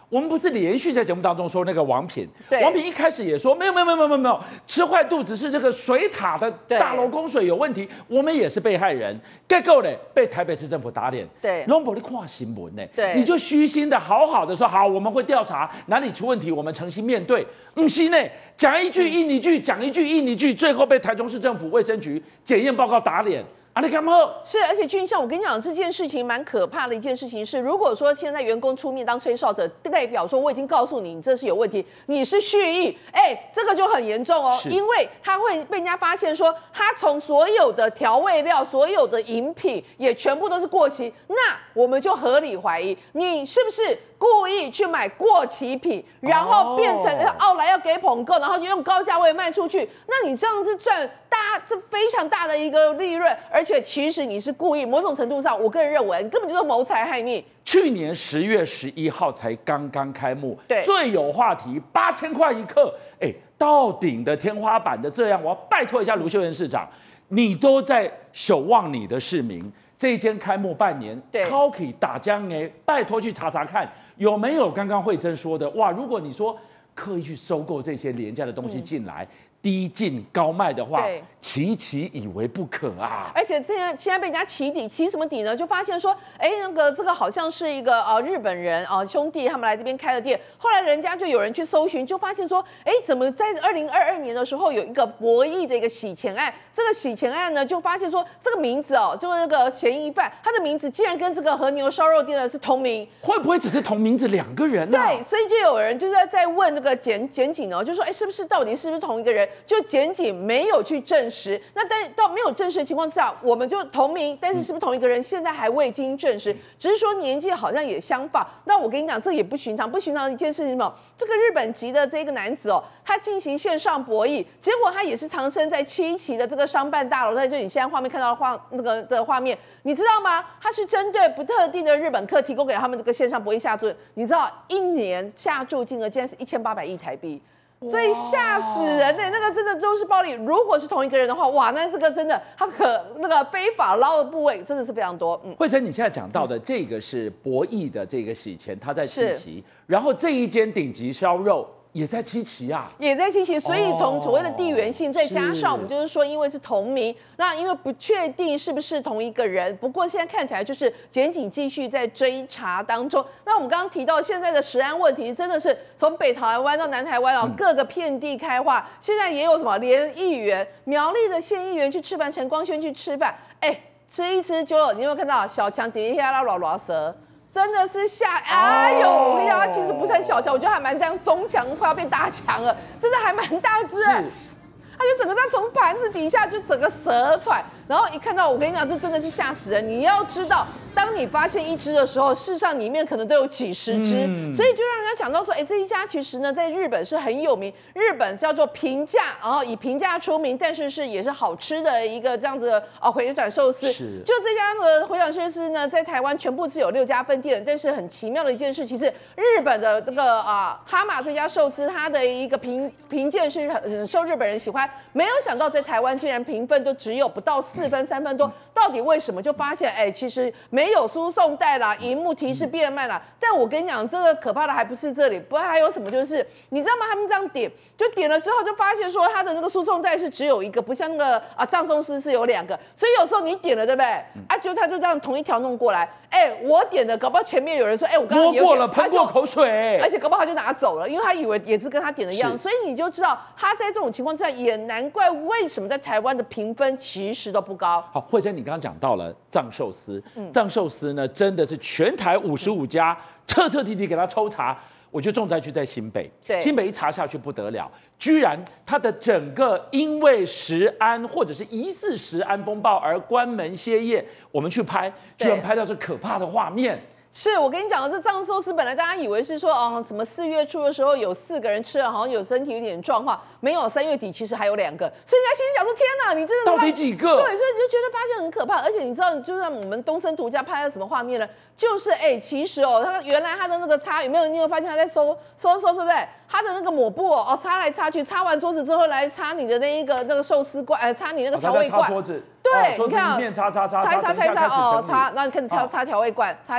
我们不是连续在节目当中说那个王品， 对王品一开始也说没有没有没有没有没有，吃坏肚子是这个水塔的对大楼供水有问题，我们也是被害人，结果嘞被台北市政府打脸， 对龙博你看新闻呢， 对你就虚心的好好的说好，我们会调查哪里出问题，我们诚心面对，嗯是呢，讲一句印一句，讲一句印一句，最后被台中市政府卫生局检验报告打脸。啊，你干嘛？ 是，而且俊相，我跟你讲，这件事情蛮可怕的一件事情是，如果说现在员工出面当吹哨者，代表说我已经告诉你，你这是有问题，你是蓄意，哎，这个就很严重哦，因为他会被人家发现说，他从所有的调味料、所有的饮品也全部都是过期，那我们就合理怀疑你是不是故意去买过期品，然后变成奥莱要给捧购，然后就用高价位卖出去，那你这样子赚大这非常大的一个利润，而且其实你是故意，某种程度上，我个人认为根本就是谋财害命。 去年十月十一号才刚刚开幕， 对， 最有话题，八千块一克，哎，到顶的天花板的这样，我要拜托一下卢秀燕市长，你都在守望你的市民。这一间开幕半年 ，Coki 打江哎，拜托去查查看有没有刚刚慧珍说的哇，如果你说刻意去收购这些廉价的东西进来。嗯低进高卖的话，期期以为不可啊！ 而且现在现在被人家起底，起什么底呢？就发现说，哎，那个这个好像是一个呃日本人啊、呃、兄弟，他们来这边开了店。后来人家就有人去搜寻，就发现说，哎，怎么在二零二二年的时候有一个博弈的一个洗钱案？这个洗钱案呢，就发现说这个名字哦，就是那个嫌疑犯，他的名字竟然跟这个和牛烧肉店的是同名， 会不会只是同名字两个人呢、啊？ 对，所以就有人就在在问那个检检警哦，就说，哎，是不是到底是不是同一个人？就检警没有去证实，那但到没有证实的情况之下，我们就同名，但是是不是同一个人，现在还未经证实，只是说年纪好像也相仿。那我跟你讲，这也不寻常，不寻常的一件事情是什么？这个日本籍的这个男子哦，他进行线上博弈，结果他也是藏身在七期的这个商办大楼，在这里你现在画面看到的画那个的画面，你知道吗？他是针对不特定的日本客提供给他们这个线上博弈下注，你知道一年下注金额竟然是一千八百亿台币。所以吓死人呢、欸！那个真的就是暴力。如果是同一个人的话，哇，那这个真的他可那个非法捞的部位真的是非常多。嗯， 慧珍，你现在讲到的这个是博弈的这个洗钱，他在七期，然后这一间顶级烧肉。也在七期啊， 也在七期，所以从所谓的地缘性，再加上我们就是说，因为是同名，那因为不确定是不是同一个人，不过现在看起来就是检警继续在追查当中。那我们刚刚提到现在的食安问题，真的是从北台湾到南台湾啊，各个遍地开花。现在也有什么连议员，苗栗的县议员去吃饭，陈光轩去吃饭，哎，吃一吃就你有没有看到小强底下那软软蛇？真的是吓，哎呦！我跟你讲，它其实不算小强，我觉得还蛮这样中强，快要变大强了，真的还蛮大只的。它就整个在从盘子底下就整个蛇窜，然后一看到我跟你讲，这真的是吓死人。你要知道，当你发现一只的时候，事实上里面可能都有几十只，嗯、所以就让人家想到说，哎，这一家其实呢，在日本是很有名，日本叫做平价，然后以平价出名，但是是也是好吃的一个这样子啊回转寿司。 是， 就这家的回转寿司呢，在台湾全部是有六家分店，但是很奇妙的一件事情是，日本的这个啊哈马这家寿司，它的一个评评鉴是很受日本人喜欢。没有想到在台湾竟然评分都只有不到四分、三分多，到底为什么？就发现哎，其实没有输送带啦，荧幕提示变慢啦。但我跟你讲，这个可怕的还不是这里，不然还有什么？就是你知道吗？他们这样点，就点了之后就发现说，它的那个输送带是只有一个，不像那个啊藏寿司是有两个，所以有时候你点了，对不对？啊，就他就这样同一条弄过来，哎，我点的，搞不好前面有人说，哎，我刚刚摸过了，喷过口水， 而且搞不好他就拿走了，因为他以为也是跟他点的一样，所以你就知道他在这种情况之下也难怪为什么在台湾的评分其实都不高。 好，慧珍，你刚刚讲到了藏寿司，嗯、藏寿司呢真的是全台五十五家彻彻底底给他抽查。我觉得重灾区在新北，新北一查下去不得了，居然它的整个因为食安或者是疑似食安风暴而关门歇业，我们去拍，居然拍到这可怕的画面。 是我跟你讲的，这藏寿司本来大家以为是说哦，什么四月初的时候有四个人吃了，好像有身体有点状况，没有，三月底其实还有两个，所以人家心里想说，天哪，你真的到底几个？ 对，所以你就觉得发现很可怕，而且你知道，就像我们东森独家拍了什么画面呢？就是哎、欸，其实哦，他原来他的那个擦有没有？你有发现他在收收收，对不对？他的那个抹布哦，擦来擦去，擦完桌子之后来擦你的那一个那个寿司罐，呃，擦你那个调味罐。 擦桌子。 对， 哦、 你看啊， 面擦擦擦擦一擦擦一擦哦，擦，然后你开始擦哦、 擦调味罐，擦一擦擦，那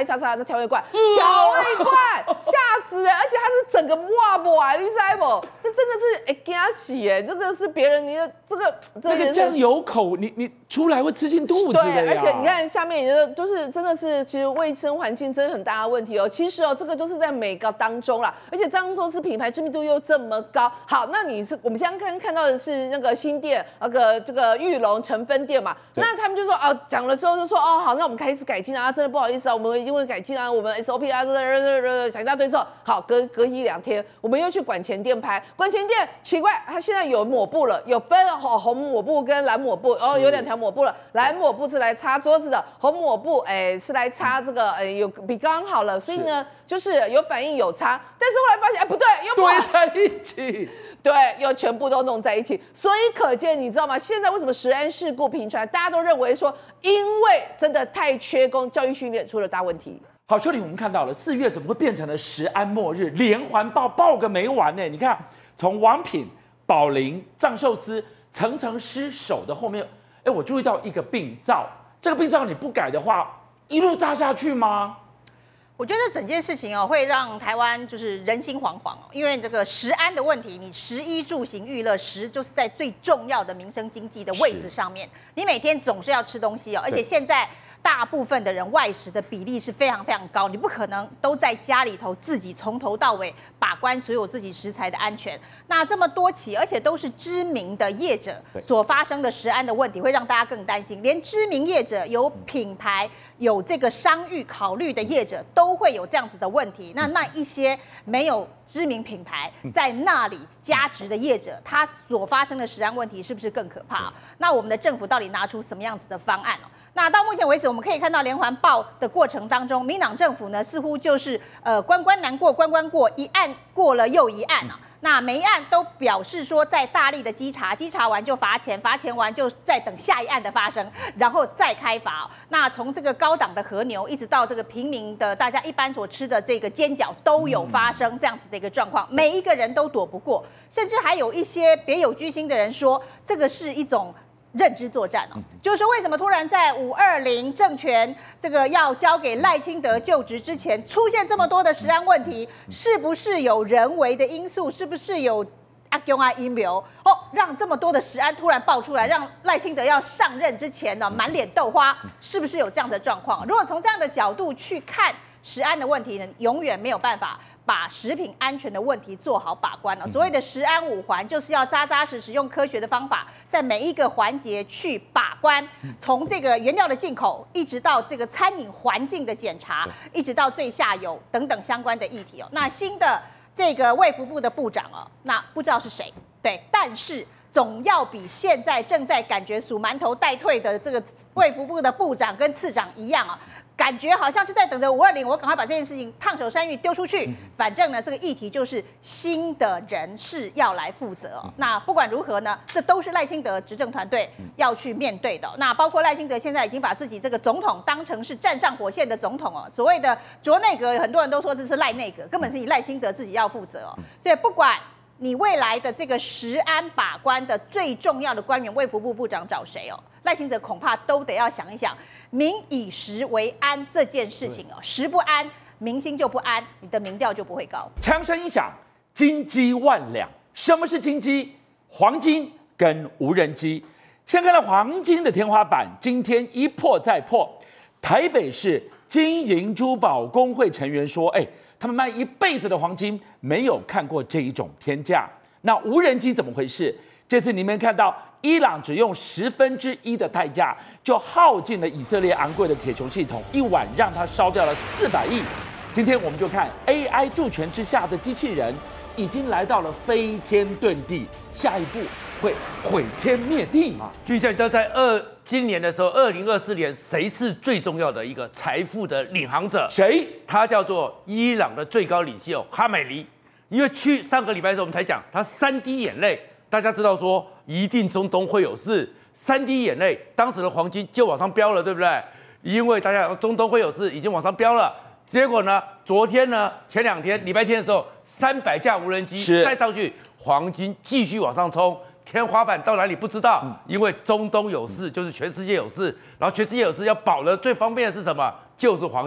调味罐，调味罐吓死人，而且它是整个哇哇，你知不？这真的是哎惊死哎，这个是别人你的这个那个酱油口，你你出来会吃进肚子的呀。 对，而且你看下面，你的就是真的是其实卫生环境真的很大的问题哦。其实哦，这个都是在美高当中啦，而且张寿司品牌知名度又这么高。好，那你是我们现在看看到的是那个新店那个这个玉龙城分店嘛，那他们就说哦，讲了之后就说哦好，那我们开始改进啊，真的不好意思啊，我们一定会改进啊，我们 S O P 啊，讲一大堆之后，好隔隔一两天，我们又去管前店拍，管前店奇怪，它现在有抹布了，有分红红抹布跟蓝抹布，哦有两条抹布了，蓝抹布是来擦桌子的，红抹布哎是来擦这个哎有比刚刚好了，所以呢就是有反应有差，但是后来发现哎不对，又堆在一起。 对，又全部都弄在一起，所以可见你知道吗？现在为什么食安事故频传？大家都认为说，因为真的太缺工，教育训练出了大问题。 好，秋玲，我们看到了四月怎么会变成了食安末日，连环爆爆个没完呢？你看，从王品、宝林、藏寿司层层失守的后面，哎，我注意到一个病灶，这个病灶你不改的话，一路炸下去吗？ 我觉得整件事情哦，会让台湾就是人心惶惶哦，因为这个食安的问题，你食衣住行娱乐，食就是在最重要的民生经济的位置上面，你每天总是要吃东西哦，而且现在大部分的人外食的比例是非常非常高，你不可能都在家里头自己从头到尾把关所有自己食材的安全。那这么多起，而且都是知名的业者所发生的食安的问题，会让大家更担心。连知名业者、有品牌、有这个商誉考虑的业者，都会有这样子的问题。那那一些没有知名品牌在那里加值的业者，他所发生的食安问题是不是更可怕？那我们的政府到底拿出什么样子的方案哦？那到目前为止，我们可以看到连环爆的过程当中，民党政府呢似乎就是呃关关难过关关过，一案过了又一案啊。那每一案都表示说在大力的稽查，稽查完就罚钱，罚钱完就再等下一案的发生，然后再开罚、哦。那从这个高档的和牛，一直到这个平民的大家一般所吃的这个煎饺，都有发生这样子的一个状况，每一个人都躲不过，甚至还有一些别有居心的人说，这个是一种认知作战哦，就是说为什么突然在五二零政权这个要交给赖清德就职之前，出现这么多的食安问题，是不是有人为的因素？是不是有阿公啊阴谋？哦，让这么多的食安突然爆出来，让赖清德要上任之前呢满脸豆花，是不是有这样的状况？如果从这样的角度去看食安的问题呢，永远没有办法把食品安全的问题做好把关了。所谓的食安五环，就是要扎扎实实用科学的方法，在每一个环节去把关，从这个原料的进口，一直到这个餐饮环境的检查，一直到最下游等等相关的议题哦。那新的这个卫福部的部长哦，那不知道是谁，对，但是总要比现在正在感觉数馒头待退的这个卫福部的部长跟次长一样啊。感觉好像就在等着五二零，我赶快把这件事情烫手山芋丢出去。反正呢，这个议题就是新的人事要来负责、哦。那不管如何呢，这都是赖清德执政团队要去面对的、哦。那包括赖清德现在已经把自己这个总统当成是站上火线的总统哦。所谓的卓内阁，很多人都说这是赖内阁，根本是以赖清德自己要负责哦。所以不管你未来的这个食安把关的最重要的官员，卫福部部长找谁哦？赖清德恐怕都得要想一想，民以食为安这件事情哦，食不安，民心就不安，你的民调就不会高。 枪声一响，金鸡万两。什么是金鸡？黄金跟无人机。先看到黄金的天花板，今天一破再破。台北市金银珠宝工会成员说，哎，他们卖一辈子的黄金，没有看过这一种天价。那无人机怎么回事？这次你们看到，伊朗只用十分之一的代价，就耗尽了以色列昂贵的铁穹系统，一晚让它烧掉了四百亿。今天我们就看 A I 助权之下的机器人，已经来到了飞天遁地，下一步会毁天灭地吗？ 就像你知道，在二今年的时候，二零二四年，谁是最重要的一个财富的领航者？ 谁？ 他叫做伊朗的最高领袖哈梅尼。因为去上个礼拜的时候，我们才讲他三滴眼泪。大家知道说一定中东会有事，三滴眼泪，当时的黄金就往上飙了，对不对？因为大家中东会有事，已经往上飙了。结果呢，昨天呢，前两天礼拜天的时候，三百架无人机再上去，黄金继续往上冲，天花板到哪里不知道，嗯、因为中东有事，就是全世界有事，然后全世界有事要保的最方便的是什么？就是黄金。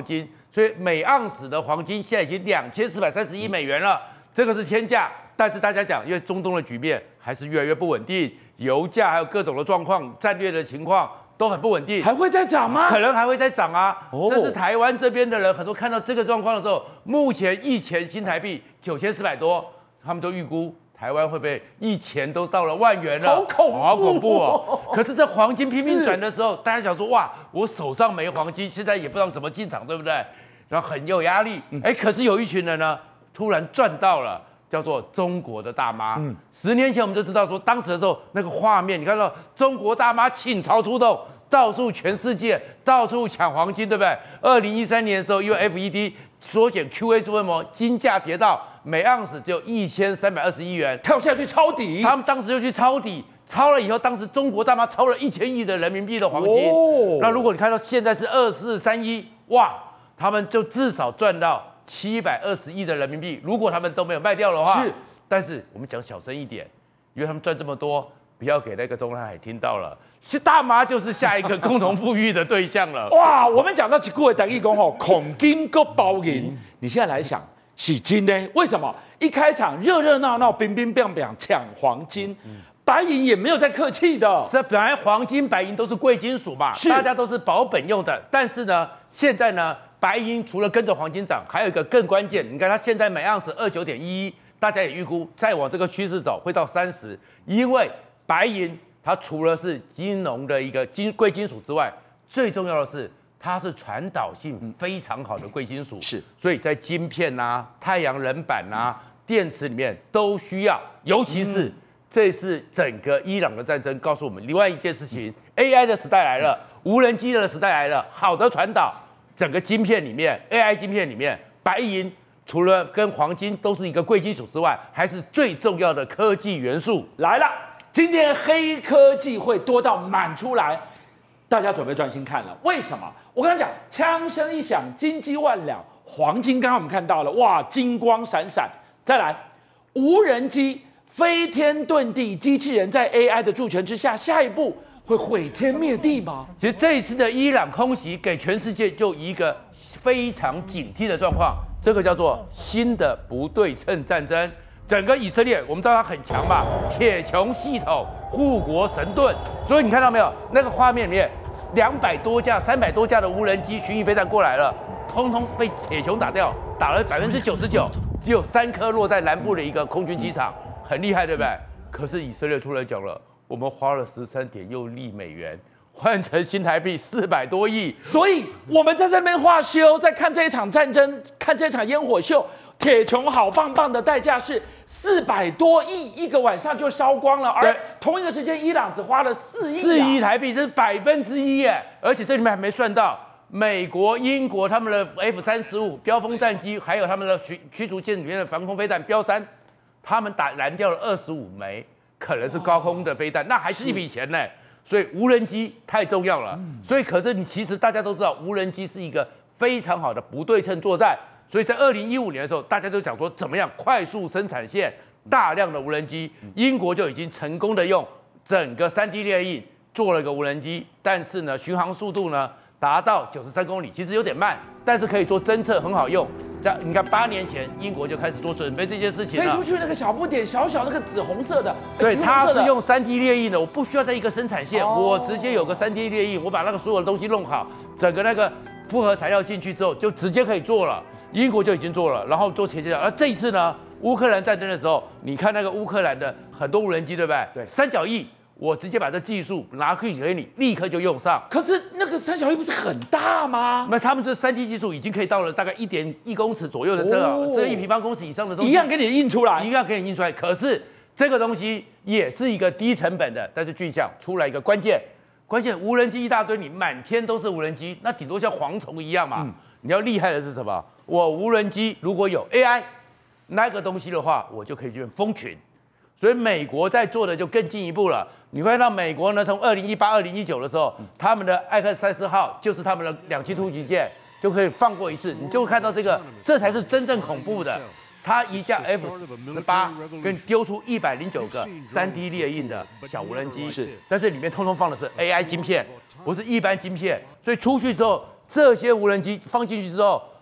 所以每盎司的黄金现在已经两千四百三十亿美元了，这个是天价。但是大家讲，因为中东的局面还是越来越不稳定，油价还有各种的状况、战略的情况都很不稳定， 还会再涨吗？ 可能还会再涨啊。 哦甚至台湾这边的人很多看到这个状况的时候，目前一钱新台币九千四百多，他们都预估台湾会不会一钱都到了万元了？ 好恐怖哦好恐怖哦！可是这黄金拼命转的时候，大家想说哇，我手上没黄金，现在也不知道怎么进场，对不对？然后很有压力。哎、可是有一群人呢，突然赚到了。叫做中国的大妈。嗯，十年前我们就知道说，当时的时候那个画面，你看到中国大妈倾巢出动，到处全世界到处抢黄金，对不对？二零一三年的时候，因为 F E D 缩减 Q A 规模，金价跌到每盎司只有一千三百二十亿元， 跳下去抄底。 他们当时就去抄底。抄了以后，当时中国大妈抄了一千亿的人民币的黄金。哦，那如果你看到现在是二四三一，哇，他们就至少赚到七百二十亿的人民币。如果他们都没有卖掉的话， 是。 但是我们讲小声一点，因为他们赚这么多，不要给那个中南海听到了。是大妈就是下一个共同富裕的对象了。 哇，我们讲到几句的台语讲哦，孔金跟包银，你现在来想，是金呢？为什么？一开场热热闹闹，冰冰冰冰抢黄金。白银也没有在客气的， 是本来黄金、白银都是贵金属嘛，大家都是保本用的。但是呢，现在呢，白银除了跟着黄金涨，还有一个更关键，你看它现在每盎司二九点一一，大家也预估再往这个趋势走会到三十，因为白银它除了是金融的一个金贵金属之外，最重要的是它是传导性非常好的贵金属， 是， 所以在晶片啊、太阳能板啊、电池里面都需要，尤其是。嗯这是整个伊朗的战争告诉我们另外一件事情 ：A I 的时代来了，无人机的时代来了。好的传导，整个晶片里面 ，A I 晶片里面，白银除了跟黄金都是一个贵金属之外，还是最重要的科技元素。 来了，今天黑科技会多到满出来，大家准备专心看了。为什么？我跟你讲，枪声一响，金鸡万两，黄金刚刚我们看到了，哇，金光闪闪。再来，无人机。飞天遁地，机器人在 A I 的助权之下，下一步会毁天灭地吗？ 其实这一次的伊朗空袭给全世界就一个非常警惕的状况，这个叫做新的不对称战争。整个以色列，我们知道它很强吧，铁穹系统、护国神盾，所以你看到没有？那个画面里面，两百多架、三百多架的无人机、巡弋飞弹过来了，通通被铁穹打掉，打了百分之九十九，只有三颗落在南部的一个空军机场。很厉害，对不对？可是以色列出来讲了，我们花了十三点六亿美元，换成新台币四百多亿， 所以我们在这边画休，在看这一场战争，看这场烟火秀。铁穹好棒棒的代价是四百多亿，一个晚上就烧光了。而同一个时间，伊朗只花了四亿、啊， 四亿台币，这是百分之一耶！而且这里面还没算到美国、英国他们的 F 三十五标风战机，还有他们的驱驱逐舰里面的防空飞弹标三。他们打燃掉了二十五枚，可能是高空的飞弹，那还是一笔钱呢。所以无人机太重要了。嗯、所以，可是你其实大家都知道，无人机是一个非常好的不对称作战。所以在二零一五年的时候，大家都讲说怎么样快速生产线大量的无人机，英国就已经成功的用整个 三 D 列印做了一个无人机，但是呢，巡航速度呢达到九十三公里，其实有点慢，但是可以做侦测，很好用。在你看，八年前英国就开始做准备这件事情了。 飞出去那个小不点，小小那个紫红色的， 对，它是用 三 D 列印的，我不需要在一个生产线，哦、我直接有个 三 D 列印，我把那个所有的东西弄好，整个那个复合材料进去之后，就直接可以做了。英国就已经做了，然后做前期的。而这一次呢，乌克兰战争的时候，你看那个乌克兰的很多无人机，对不对？ 对， 三角翼。我直接把这技术拿去给你，立刻就用上。 可是那个三角翼不是很大吗？ 那他们这 三 D 技术已经可以到了大概一点一公尺左右的这个、哦、这一平方公尺以上的东西， 一样给你印出来， 一样给你印出来。可是这个东西也是一个低成本的，但是巨象出来一个关键，关键无人机一大堆，你满天都是无人机，那顶多像蝗虫一样嘛。嗯、你要厉害的是什么？我无人机如果有 A I 那个东西的话，我就可以去蜂群。所以美国在做的就更进一步了。你会看到美国呢，从二零一八、二零一九的时候，他们的艾克三十号就是他们的两栖突击舰，就可以放过一次，你就会看到这个，这才是真正恐怖的。它一架 F 十八跟丢出一百零九个 三 D 列印的小无人机， 是， 但是里面通通放的是 A I 晶片，不是一般晶片。所以出去之后，这些无人机放进去之后，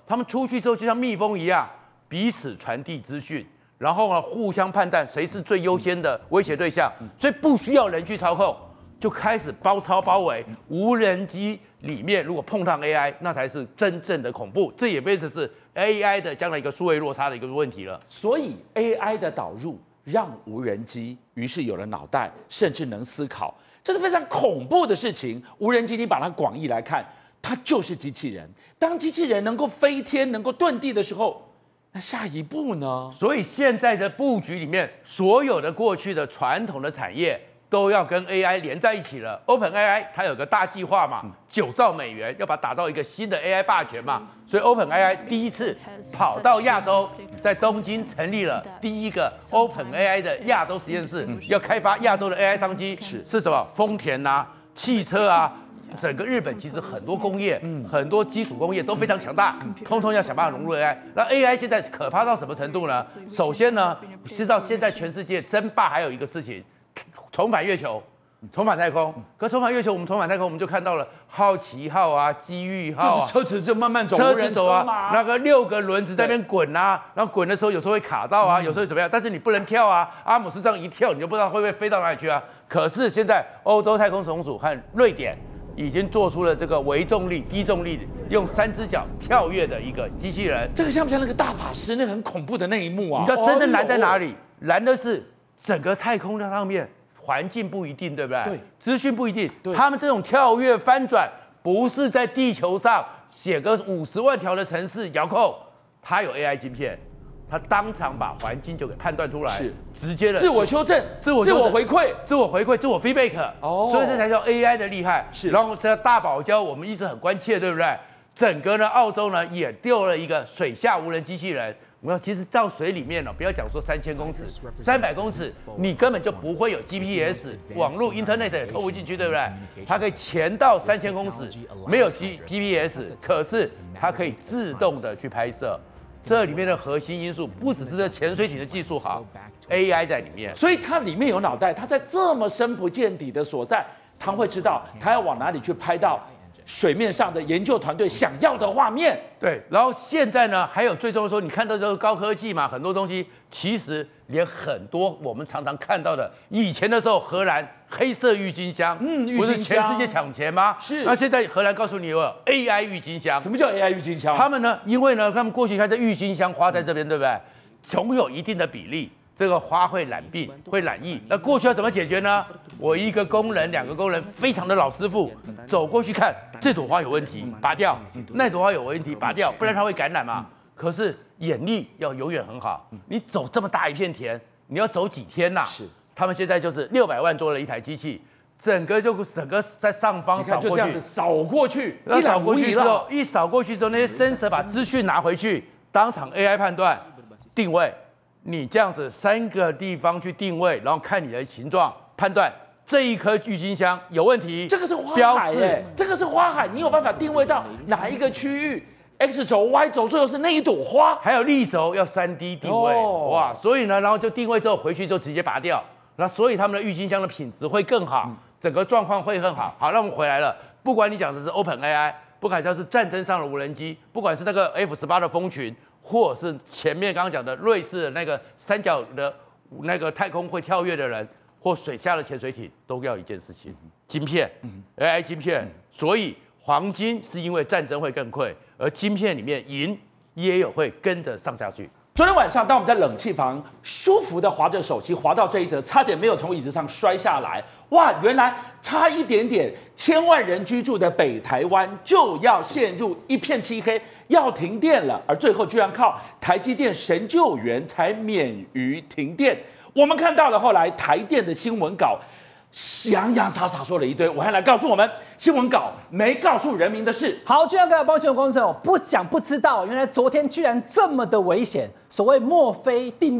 他们出去之后就像蜜蜂一样，彼此传递资讯，然后呢互相判断谁是最优先的威胁对象，所以不需要人去操控，就开始包抄包围。无人机里面如果碰上 A I， 那才是真正的恐怖。这也变成是 A I 的将来一个数位落差的一个问题了。 所以 A I 的导入让无人机于是有了脑袋，甚至能思考，这是非常恐怖的事情。无人机你把它广义来看，它就是机器人。当机器人能够飞天、能够遁地的时候，那下一步呢？ 所以现在的布局里面，所有的过去的传统的产业都要跟 A I 连在一起了。OpenAI 它有个大计划嘛，九兆美元要把它打造一个新的 A I 霸权嘛。所以 OpenAI 第一次跑到亚洲，在东京成立了第一个 OpenAI 的亚洲实验室，要开发亚洲的 A I 商机。是是什么？丰田啊，汽车啊。整个日本其实很多工业、嗯、很多基础工业都非常强大，通通要想办法融入 A I。那 A I 现在可怕到什么程度呢？首先呢，知道现在全世界争霸还有一个事情，重返月球、重返太空。可重返月球，我们重返太空，我们就看到了好奇号啊、机遇号啊， 就是车子就慢慢走， 车子走啊，那个六个轮子在那边滚啊，然后滚的时候有时候会卡到啊，有时候怎么样？但是你不能跳啊，阿姆斯这样一跳，你就不知道会不会飞到哪里去啊。可是现在欧洲太空总署和瑞典已经做出了这个微重力、低重力，用三只脚跳跃的一个机器人。 这个像不像那个大法师那很恐怖的那一幕啊？ 你知道真正难在哪里？难的是整个太空的上面环境不一定，对不对？ 对， 资讯不一定。他们这种跳跃翻转，不是在地球上写个五十万条的程式遥控，它有 A I 晶片。他当场把环境就给判断出来，是直接的自我修正、 自我自我回馈、 自我回馈、自我 feedback。哦，所以这才叫 A I 的厉害。 是， 然后这大堡礁我们一直很关切，对不对？整个呢，澳洲呢也丢了一个水下无人机器人。我们其实到水里面呢，不要讲说三千公尺、三百公尺，你根本就不会有 G P S， 网络 Internet 也透不进去，对不对？它可以潜到三千公尺，没有 G G P S， 可是它可以自动的去拍摄。这里面的核心因素不只是这潜水艇的技术好 ，A I 在里面， 所以它里面有脑袋，它在这么深不见底的所在，它会知道它要往哪里去拍到水面上的研究团队想要的画面。 对，然后现在呢，还有最重要的说，你看到这个高科技嘛，很多东西其实连很多我们常常看到的，以前的时候荷兰黑色郁金香，嗯，不是全世界抢钱吗？ 是。 那现在荷兰告诉你有 A I 郁金香。 什么叫 A I 郁金香？ 他们呢，因为呢，他们过去看这郁金香花在这边，对不对？总有一定的比例。这个花会染病，会染疫。那过去要怎么解决呢？我一个工人、两个工人，非常的老师傅，走过去看这朵花有问题，拔掉；那朵花有问题，拔掉，不然它会感染嘛。可是眼力要永远很好。你走这么大一片田，你要走几天呐？是。他们现在就是六百万做了一台机器，整个就整个在上方扫过去， 就这样子扫过去， 一扫过去之后，一扫过去之后，那些 sensor 把资讯拿回去，当场 A I 判断、定位。你这样子三个地方去定位，然后看你的形状，判断这一颗郁金香有问题。 这个是花海耶，这个是花海，你有办法定位到哪一个区域 ？X 轴、Y 轴，最后是那一朵花， 还有力轴要三 D 定位，哦、哇！所以呢，然后就定位之后回去就直接拔掉，那所以他们的郁金香的品质会更好，嗯、整个状况会更好。好，那我们回来了，不管你讲的是 OpenAI， 不管它是战争上的无人机，不管是那个 F 十八的蜂群。或是前面刚刚讲的瑞士的那个三角的那个太空会跳跃的人，或水下的潜水艇，都要一件事情：晶片 ，A I 晶片。所以黄金是因为战争会更贵，而晶片里面银也有会跟着上下去。 昨天晚上，当我们在冷气房舒服的滑着手机，滑到这一则，差点没有从椅子上摔下来。哇，原来差一点点，千万人居住的北台湾就要陷入一片漆黑，要停电了，而最后居然靠台积电神救援才免于停电。我们看到了后来台电的新闻稿，洋洋洒洒说了一堆，我还来告诉我们新闻稿没告诉人民的事。 好，居然各位抱歉观众哦，不讲不知道，原来昨天居然这么的危险。所谓墨菲定律，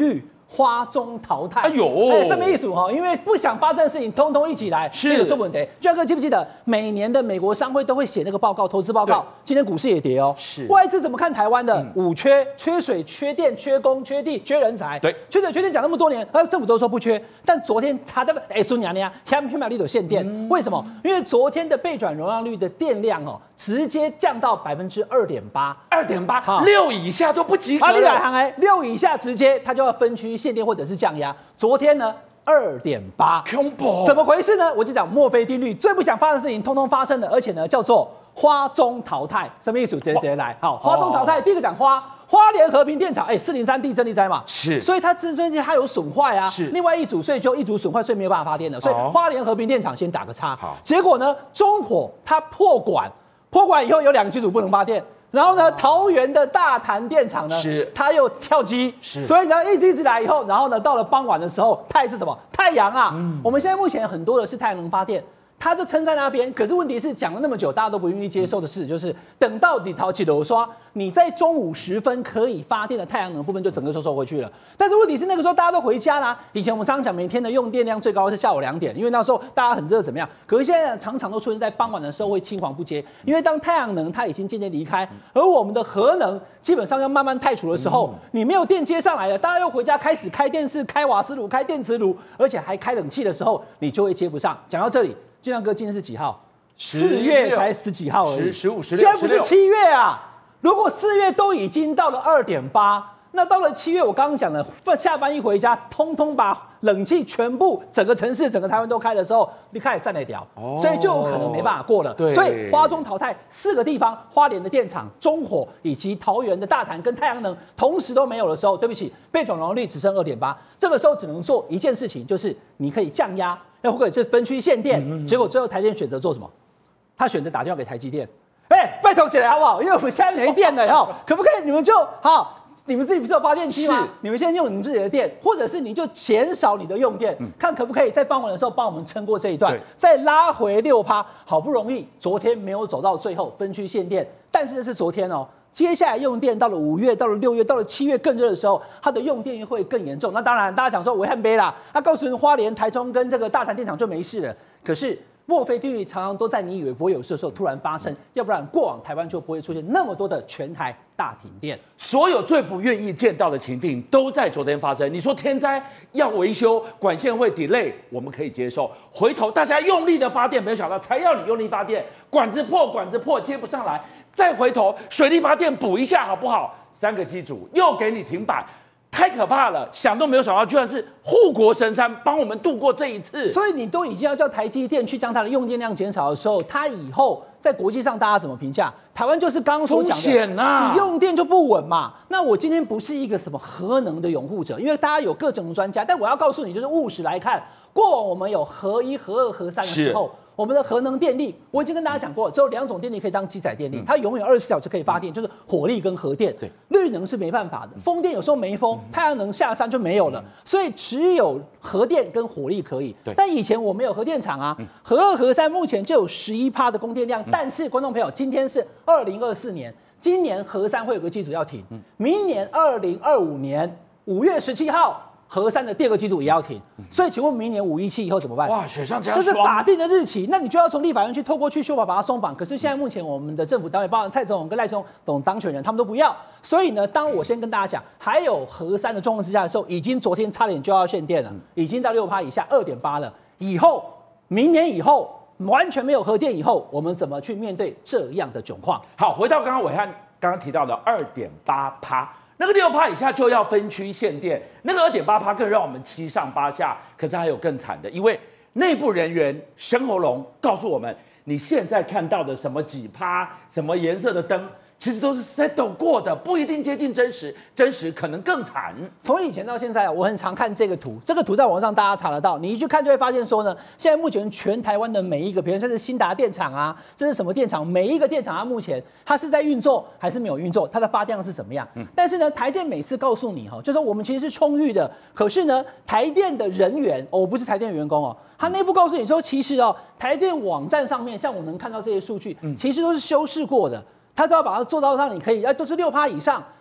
花中淘汰。 哎呦， 哎，什么意思哈？因为不想发生的事情，通通一起来， 是有这问题。俊哥记不记得每年的美国商会都会写那个报告，投资报告？今天股市也跌哦。 是外资怎么看台湾的？五缺，缺水、缺电、缺工、缺地、缺人才。 对， 缺水缺电讲那么多年，呃，政府都说不缺，但昨天查的哎，孙娘娘，黑黑马力有限电，为什么？因为昨天的备转容量率的电量哦，直接降到百分之二点八， 二点八，六以下都不及格啊，你了。 哪行哎？六以下直接它就要分区限电或者是降压。昨天呢？二点八， 恐怖， 怎么回事呢？我就讲墨菲定律，最不想发生的事情，通通发生了，而且呢，叫做花中淘汰，什么意思？直接直接来，好，花中淘汰。第一个讲花，花莲和平电厂，哎，四零三地震地灾嘛， 是， 所以它最近它有损坏啊， 是。 另外一组税就一组损坏，所以没有办法发电了，所以花莲和平电厂先打个叉。 好， 结果呢，中火它破管，破管以后有两个机组不能发电。然后呢，桃园的大潭电厂呢， 是它又跳机， 是， 所以呢，一直一直来以后，然后呢，到了傍晚的时候，太是什么？太阳啊！嗯、我们现在目前很多的是太阳能发电，它就撑在那边。可是问题是讲了那么久，大家都不愿意接受的事，就是等到你淘气的我说，你在中午时分可以发电的太阳能部分就整个就收回去了。但是问题是那个时候大家都回家啦。以前我们常常讲每天的用电量最高是下午两点，因为那时候大家很热怎么样？可是现在常常都出现在傍晚的时候会青黄不接，因为当太阳能它已经渐渐离开，而我们的核能基本上要慢慢汰除的时候，嗯、你没有电接上来了，大家又回家开始开电视、开瓦斯炉、开电磁炉，而且还开冷气的时候，你就会接不上。讲到这里，俊亮哥今天是几号？四月才十几号而已， 十五、十六， 现在不是七月啊！如果四月都已经到了二点八，那到了七月，我刚刚讲了，下班一回家，通通把冷气全部整个城市、整个台湾都开的时候，你开始站得掉，哦、所以就有可能没办法过了。 对， 所以花中淘汰四个地方，花莲的电厂、中火以及桃园的大潭跟太阳能同时都没有的时候，对不起，备转容量率只剩二点八，这个时候只能做一件事情，就是你可以降压，又或者是分区限电。嗯嗯嗯结果最后台电选择做什么？他选择打电话给台积电。哎、欸，拜托起来好不好？因为我们现在没电了哈，可不可以你们就好？你们自己不是有发电机吗？你们现在用你们自己的电，或者是你就减少你的用电，嗯、看可不可以在傍晚的时候帮我们撑过这一段，再拉回六趴。好不容易昨天没有走到最后分区限电，但是这是昨天哦。接下来用电到了五月，到了六月，到了七月更热的时候，它的用电会更严重。那当然，大家讲说维汉杯啦，他告诉你花莲、台中跟这个大潭电厂就没事了，可是。墨菲定律常常都在你以为不会有事的时候突然发生，要不然过往台湾就不会出现那么多的全台大停电。 所有最不愿意见到的情境都在昨天发生。你说天灾要维修，管线会 delay， 我们可以接受。回头大家用力的发电，没有想到才要你用力发电，管子破，管子破接不上来，再回头水力发电补一下好不好？三个机组又给你停摆。太可怕了，想都没有想到，居然是护国神山帮我们度过这一次。 所以你都已经要叫台积电去将它的用电量减少的时候，它以后在国际上大家怎么评价？台湾就是刚刚所讲的， 风险啊， 你用电就不稳嘛。那我今天不是一个什么核能的拥护者，因为大家有各种专家，但我要告诉你，就是务实来看，过往我们有核一、核二、核三的时候。我们的核能电力，我已经跟大家讲过，只有两种电力可以当基载电力，它永远二十四小时可以发电，就是火力跟核电。 对， 绿能是没办法的，风电有时候没风，太阳能下山就没有了，所以只有核电跟火力可以。 对， 但以前我们有核电厂啊，核二、核三目前就有十一趴的供电量，但是观众朋友，今天是二零二四年，今年核三会有个机组要停，明年二零二五年五月十七号。核三的第二个机组也要停，所以请问明年五一七以后怎么办？ 哇，雪上加霜， 这是法定的日期，那你就要从立法院去透过去修法把它松绑。可是现在目前我们的政府单位，包括蔡总统跟赖总统当权人，他们都不要。所以呢，当我先跟大家讲，还有核三的状况之下的时候，已经昨天差点就要限电了，已经到六趴以下，二点八了。以后明年以后完全没有核电以后，我们怎么去面对这样的窘况？ 好，回到刚刚暐瀚刚刚提到的二点八趴。那个六趴以下就要分区限电，那个二点八趴更让我们七上八下。可是还有更惨的，因为内部人员生喉咙告诉我们，你现在看到的什么几趴、什么颜色的灯，其实都是 settle 过的，不一定接近真实，真实可能更惨。 从以前到现在，我很常看这个图，这个图在网上大家查得到，你一去看就会发现说呢，现在目前全台湾的每一个，比如说这是新达电厂啊，这是什么电厂，每一个电厂它目前它是在运作还是没有运作，它的发电量是怎么样？嗯、但是呢，台电每次告诉你哈，就说我们其实是充裕的，可是呢，台电的人员，哦，我不是台电员工哦。他内部告诉你说，其实哦，台电网站上面，像我能看到这些数据，其实都是修饰过的。他都要把它做到让你可以，哎，都是六趴以上。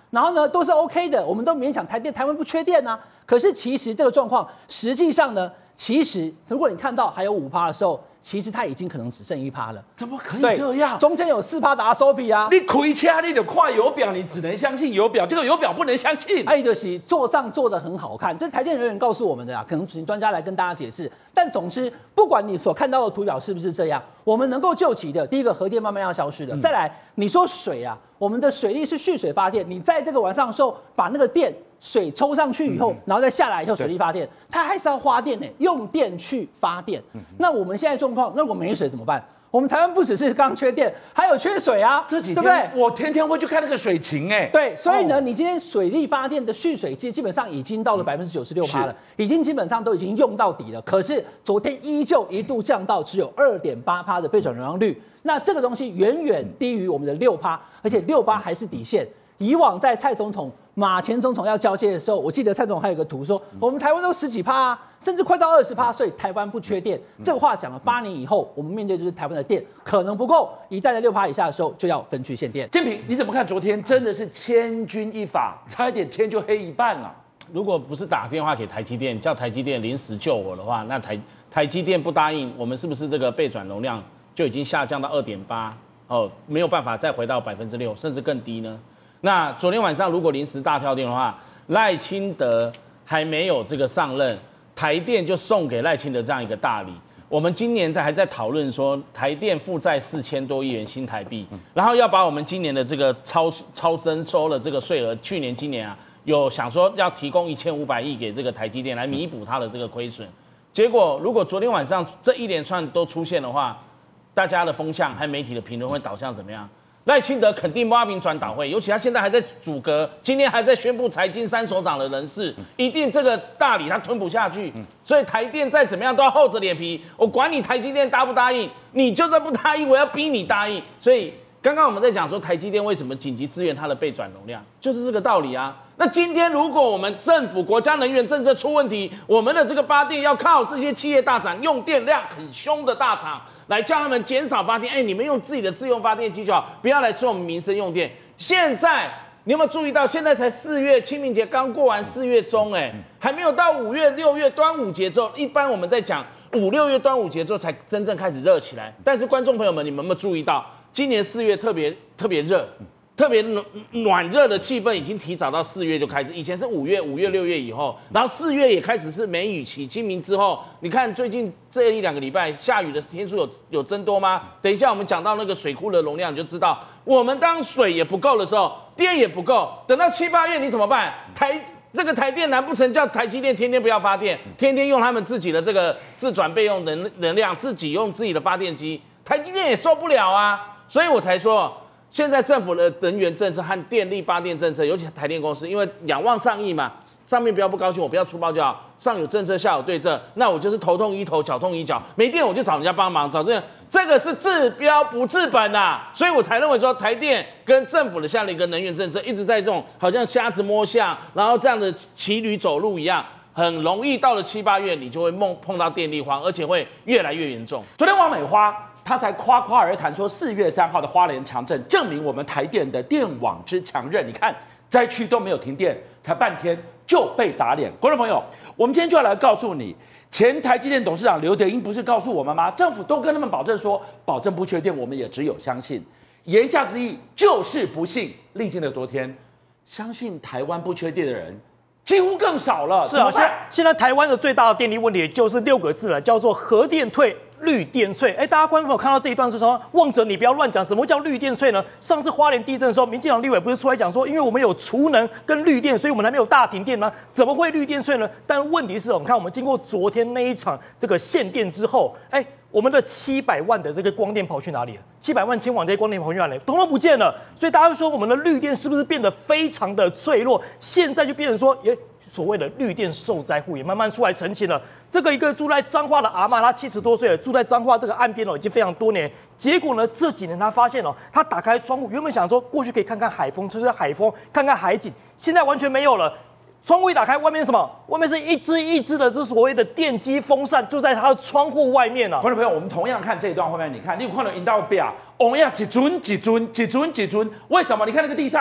然后呢都是 OK 的，我们都勉强台电台湾不缺电啊。可是其实这个状况，实际上呢，其实如果你看到还有五趴的时候，其实它已经可能只剩一趴了。 怎么可以这样？ 中间有四趴的阿收比啊！ 你开车你就看油表，你只能相信油表，这个油表不能相信。 哎，就是做账做得很好看，这是台电人员告诉我们的啦，可能请专家来跟大家解释。但总之，不管你所看到的图表是不是这样，我们能够救急的，第一个核电慢慢要消失的，嗯、再来你说水啊，我们的水力是蓄水发电，你在这个晚上的时候把那个电水抽上去以后，嗯、然后再下来以后水力发电，它还是要花电呢，用电去发电。嗯、那我们现在状况，那如果没水怎么办？我们台湾不只是刚刚缺电，还有缺水啊， 这几天对不对？ 我天天会去看那个水情哎。 对，所以呢， 哦、 你今天水力发电的蓄水基基本上已经到了百分之九十六趴了，已经基本上都已经用到底了。可是昨天依旧一度降到只有二点八趴的备转容量率，那这个东西远远低于我们的六趴，而且六趴还是底线。以往在蔡总统、马前总统要交接的时候，我记得蔡总统还有个图说，我们台湾都十几趴啊，甚至快到二十趴，所以台湾不缺电。这个话讲了八年以后，我们面对就是台湾的电可能不够，一旦在六趴以下的时候，就要分区限电。 建平，你怎么看？昨天真的是千钧一发，差一点天就黑一半了。 如果不是打电话给台积电，叫台积电临时救我的话，那台台积电不答应，我们是不是这个备转容量就已经下降到二点八？哦，没有办法再回到百分之六，甚至更低呢？那昨天晚上如果临时大跳电的话，赖清德还没有这个上任，台电就送给赖清德这样一个大礼。我们今年在还在讨论说，台电负债四千多亿元新台币，然后要把我们今年的这个超超征收的这个税额，去年今年啊有想说要提供一千五百亿给这个台积电来弥补它的这个亏损。结果如果昨天晚上这一连串都出现的话，大家的风向和媒体的评论会导向怎么样？赖清德肯定挖平转党会，尤其他现在还在阻隔，今天还在宣布财经三首长的人事，一定这个大礼他吞不下去，所以台电再怎么样都要厚着脸皮，我管你台积电答不答应，你就算不答应，我要逼你答应。所以刚刚我们在讲说台积电为什么紧急支援它的备转容量，就是这个道理啊。那今天如果我们政府国家能源政策出问题，我们的这个发电要靠这些企业大厂用电量很凶的大厂来叫他们减少发电，哎，你们用自己的自用发电机就好，不要来吃我们民生用电。现在你有没有注意到，现在才四月，清明节刚过完，四月中，哎，还没有到五月、六月端午节之后，一般我们在讲五六月端午节之后才真正开始热起来。但是观众朋友们，你们有没有注意到，今年四月特别特别热？特别暖暖热的气氛已经提早到四月就开始，以前是五月、五月、六月以后，然后四月也开始是梅雨期，清明之后，你看最近这一两个礼拜下雨的天数有有增多吗？等一下我们讲到那个水库的容量，你就知道，我们当水也不够的时候，电也不够，等到七八月你怎么办？台这个台电难不成叫台积电天天不要发电，天天用他们自己的这个自转备用能能量，自己用自己的发电机，台积电也受不了啊，所以我才说。现在政府的能源政策和电力发电政策，尤其台电公司，因为仰望上意嘛，上面不要不高兴，我不要出包就好。上有政策，下有对策，那我就是头痛医头，脚痛医脚，没电我就找人家帮忙，找这样，这个是治标不治本啊，所以我才认为说台电跟政府的下了一个能源政策，一直在这种好像瞎子摸象，然后这样的骑驴走路一样。很容易到了七八月，你就会梦碰到电力荒，而且会越来越严重。 昨天王美花她才夸夸而谈说，四月三号的花莲强震证明我们台电的电网之强韧。你看灾区都没有停电，才半天就被打脸。观众朋友，我们今天就要来告诉你，前台积电董事长刘德英不是告诉我们吗？政府都跟他们保证说，保证不缺电，我们也只有相信。言下之意就是不信。历经了昨天，相信台湾不缺电的人。几乎更少了。 是啊，现在现在台湾的最大的电力问题就是六个字了，叫做核电退。绿电萃，哎，大家观众朋友看到这一段是说，旺哲你不要乱讲，怎么会叫绿电萃呢？上次花莲地震的时候，民进党立委不是出来讲说，因为我们有储能跟绿电，所以我们还没有大停电吗？怎么会绿电萃呢？但问题是，我们看我们经过昨天那一场这个限电之后，哎，我们的七百万的这个光电跑去哪里了？七百万千瓦这些光电跑去哪里？通通不见了。所以大家会说，我们的绿电是不是变得非常的脆弱？现在就变成说，也。所谓的绿电受灾户也慢慢出来澄清了。这个一个住在彰化的阿嬷，她七十多岁了，住在彰化这个岸边哦，已经非常多年。结果呢，这几年她发现哦，她打开窗户，原本想说过去可以看看海风，吹吹海风，看看海景，现在完全没有了。窗户一打开，外面是什么？外面是一只一只的这所谓的电机风扇，就在它的窗户外面啊。 观众朋友，我们同样看这一段画面，你看，你有看到引导表，哦呀，几尊几尊几尊几尊，为什么？你看那个地上。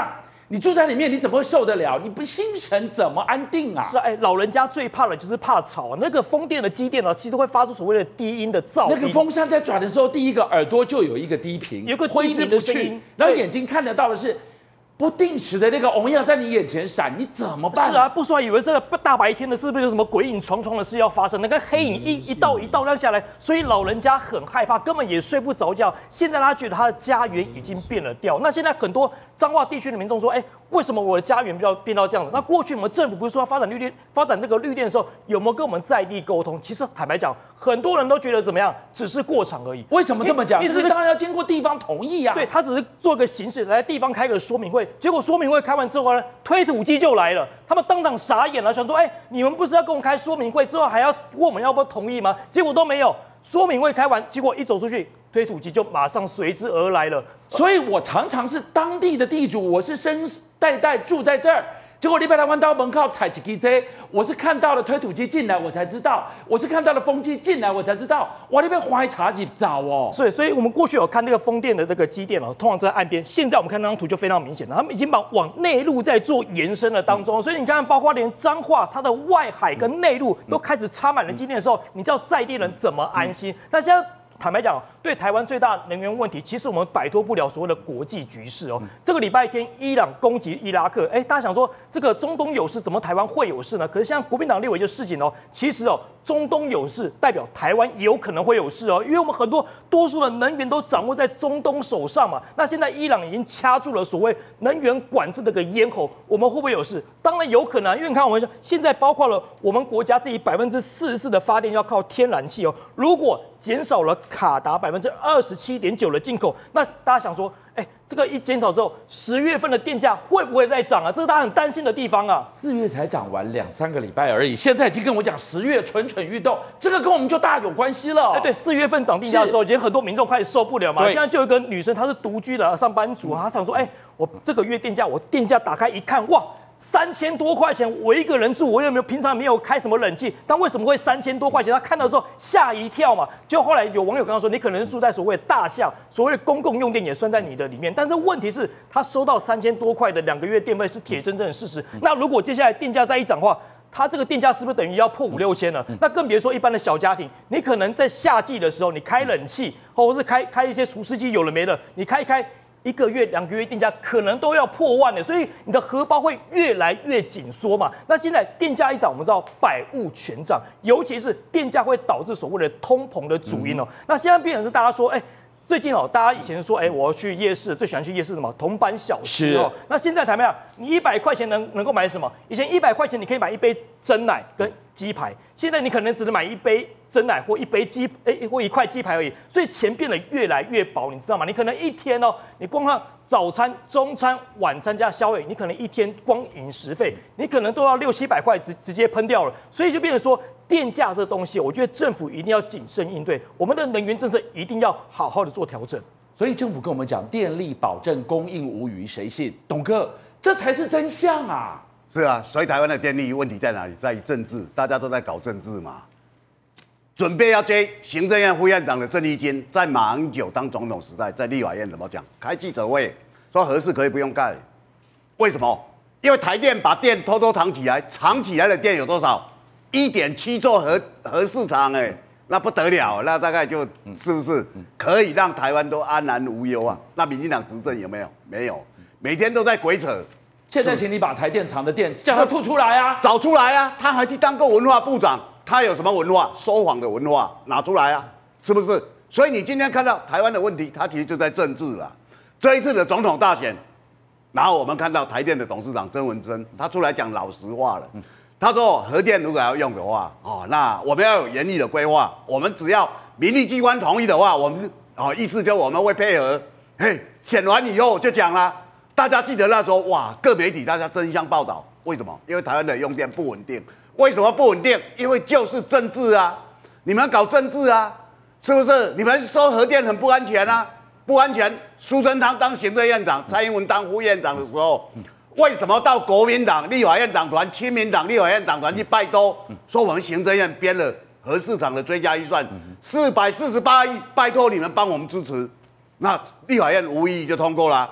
你住在里面，你怎么会受得了？你不心神怎么安定啊？ 是啊，哎，老人家最怕的就是怕吵。那个风电的机电呢，其实会发出所谓的低音的噪音。 那个风扇在转的时候，第一个耳朵就有一个低频， 有个挥之不去，然后眼睛看得到的是不定时的那个红耀在你眼前闪，你怎么办？ 是啊，不说以为这个大白天的，是不是有什么鬼影重重的事要发生？那个黑影一一道一道这样下来，所以老人家很害怕，根本也睡不着觉。现在他觉得他的家园已经变了调。那现在很多彰化地区的民众说，哎，为什么我的家园要变到这样子？那过去我们政府不是说要发展绿电、发展这个绿电的时候，有没有跟我们在地沟通？其实坦白讲，很多人都觉得怎么样，只是过场而已。 为什么这么讲？ 你这个当然要经过地方同意啊。 对，他只是做个形式来地方开个说明会，结果说明会开完之后呢，推土机就来了，他们当场傻眼了，想说，哎，你们不是要跟我们开说明会之后还要问我们要不要同意吗？结果都没有，说明会开完，结果一走出去，推土机就马上随之而来了。 所以我常常是当地的地主，我是世代代住在这儿。结果你把台湾刀门靠踩起机这，我是看到了推土机进来，我才知道；我是看到了风机进来，我才知道。哇，那边怀茶几早哦。 所以，所以我们过去有看那个风电的这个机电哦，通常在岸边。现在我们看那张图就非常明显了，他们已经把往内陆在做延伸的当中。所以你看，包括连彰化它的外海跟内陆都开始插满了机电的时候，你知道在地人怎么安心？那现在。坦白讲，对台湾最大能源问题，其实我们摆脱不了所谓的国际局势哦。这个礼拜天，伊朗攻击伊拉克，哎，大家想说这个中东有事，怎么台湾会有事呢？可是现在国民党立委就示警哦，其实哦，中东有事代表台湾也有可能会有事哦，因为我们很多多数的能源都掌握在中东手上嘛。那现在伊朗已经掐住了所谓能源管制的个咽喉，我们会不会有事？当然有可能、啊，因为你看我们现在包括了我们国家自己百分之四十四的发电要靠天然气哦，如果减少了卡达百分之二十七点九的进口，那大家想说，哎、欸，这个一减少之后，十月份的电价会不会再涨啊？这是大家很担心的地方啊。 四月才涨完两三个礼拜而已，现在已经跟我讲十月蠢蠢欲动，这个跟我们就大有关系了。 哎、欸，对，四月份涨电价的时候，已经很多民众开始受不了嘛。现在就有一个女生，她是独居的上班族啊，她想说，哎、欸，我这个月电价，我电价打开一看，哇！三千多块钱，我一个人住，我又没有平常没有开什么冷气，但为什么会三千多块钱？他看到的时候吓一跳嘛。就后来有网友跟他说，你可能是住在所谓的大项，所谓的公共用电也算在你的里面。但是问题是，他收到三千多块的两个月电费是铁铮铮的事实。那如果接下来电价再一涨的话，它这个电价是不是等于要破五六千了？那更别说一般的小家庭，你可能在夏季的时候，你开冷气，或者是开开一些除湿机，有了没了，你开一开。一个月、两个月电价可能都要破万的，所以你的荷包会越来越紧缩嘛。那现在电价一涨，我们知道百物全涨，尤其是电价会导致所谓的通膨的主因哦。嗯、那现在变成是大家说，哎、欸，最近哦，大家以前说，哎、欸，我要去夜市，最喜欢去夜市什么铜板小吃哦。那现在台面啊，你一百块钱能能够买什么？以前一百块钱你可以买一杯珍奶跟鸡排，现在你可能只能买一杯珍奶或一杯鸡，哎、欸，或一块鸡排而已。所以钱变得越来越薄，你知道吗？你可能一天哦，你光看早餐、中餐、晚餐加宵夜，你可能一天光饮食费，你可能都要六七百块直直接喷掉了。所以就变成说，电价这东西，我觉得政府一定要谨慎应对，我们的能源政策一定要好好的做调整。 所以政府跟我们讲，电力保证供应无虞，谁信？董哥，这才是真相啊！ 是啊，所以台湾的电力问题在哪里？在于政治，大家都在搞政治嘛。准备要接行政院副院长的郑丽君，在马英九当总统时代，在立法院怎么讲？开记者会说核四可以不用盖，为什么？因为台电把电偷偷藏起来，藏起来的电有多少？一点七座核核四厂，哎，那不得了，那大概就是不是可以让台湾都安然无忧啊？那民进党执政有没有？没有，每天都在鬼扯。 现在请你把台电藏的电叫他吐出来啊， 找出来啊！他还去当过文化部长。他有什么文化？说谎的文化拿出来啊，是不是？所以你今天看到台湾的问题，它其实就在政治啦。这一次的总统大选，然后我们看到台电的董事长曾文珍，他出来讲老实话了。他说，核电如果要用的话，哦，那我们要有严厉的规划。我们只要民力机关同意的话，我们哦，意思就我们会配合。嘿，选完以后就讲啦，大家记得那时候哇，各媒体大家争相报道，为什么？因为台湾的用电不稳定。为什么不稳定？因为就是政治啊！你们搞政治啊，是不是？你们说核电很不安全啊？不安全。苏贞昌当行政院长，蔡英文当副院长的时候，为什么到国民党立法院党团、亲民党立法院党团去拜托，说我们行政院编了核市场的追加预算四百四十八亿，拜托你们帮我们支持？那立法院无异议就通过了。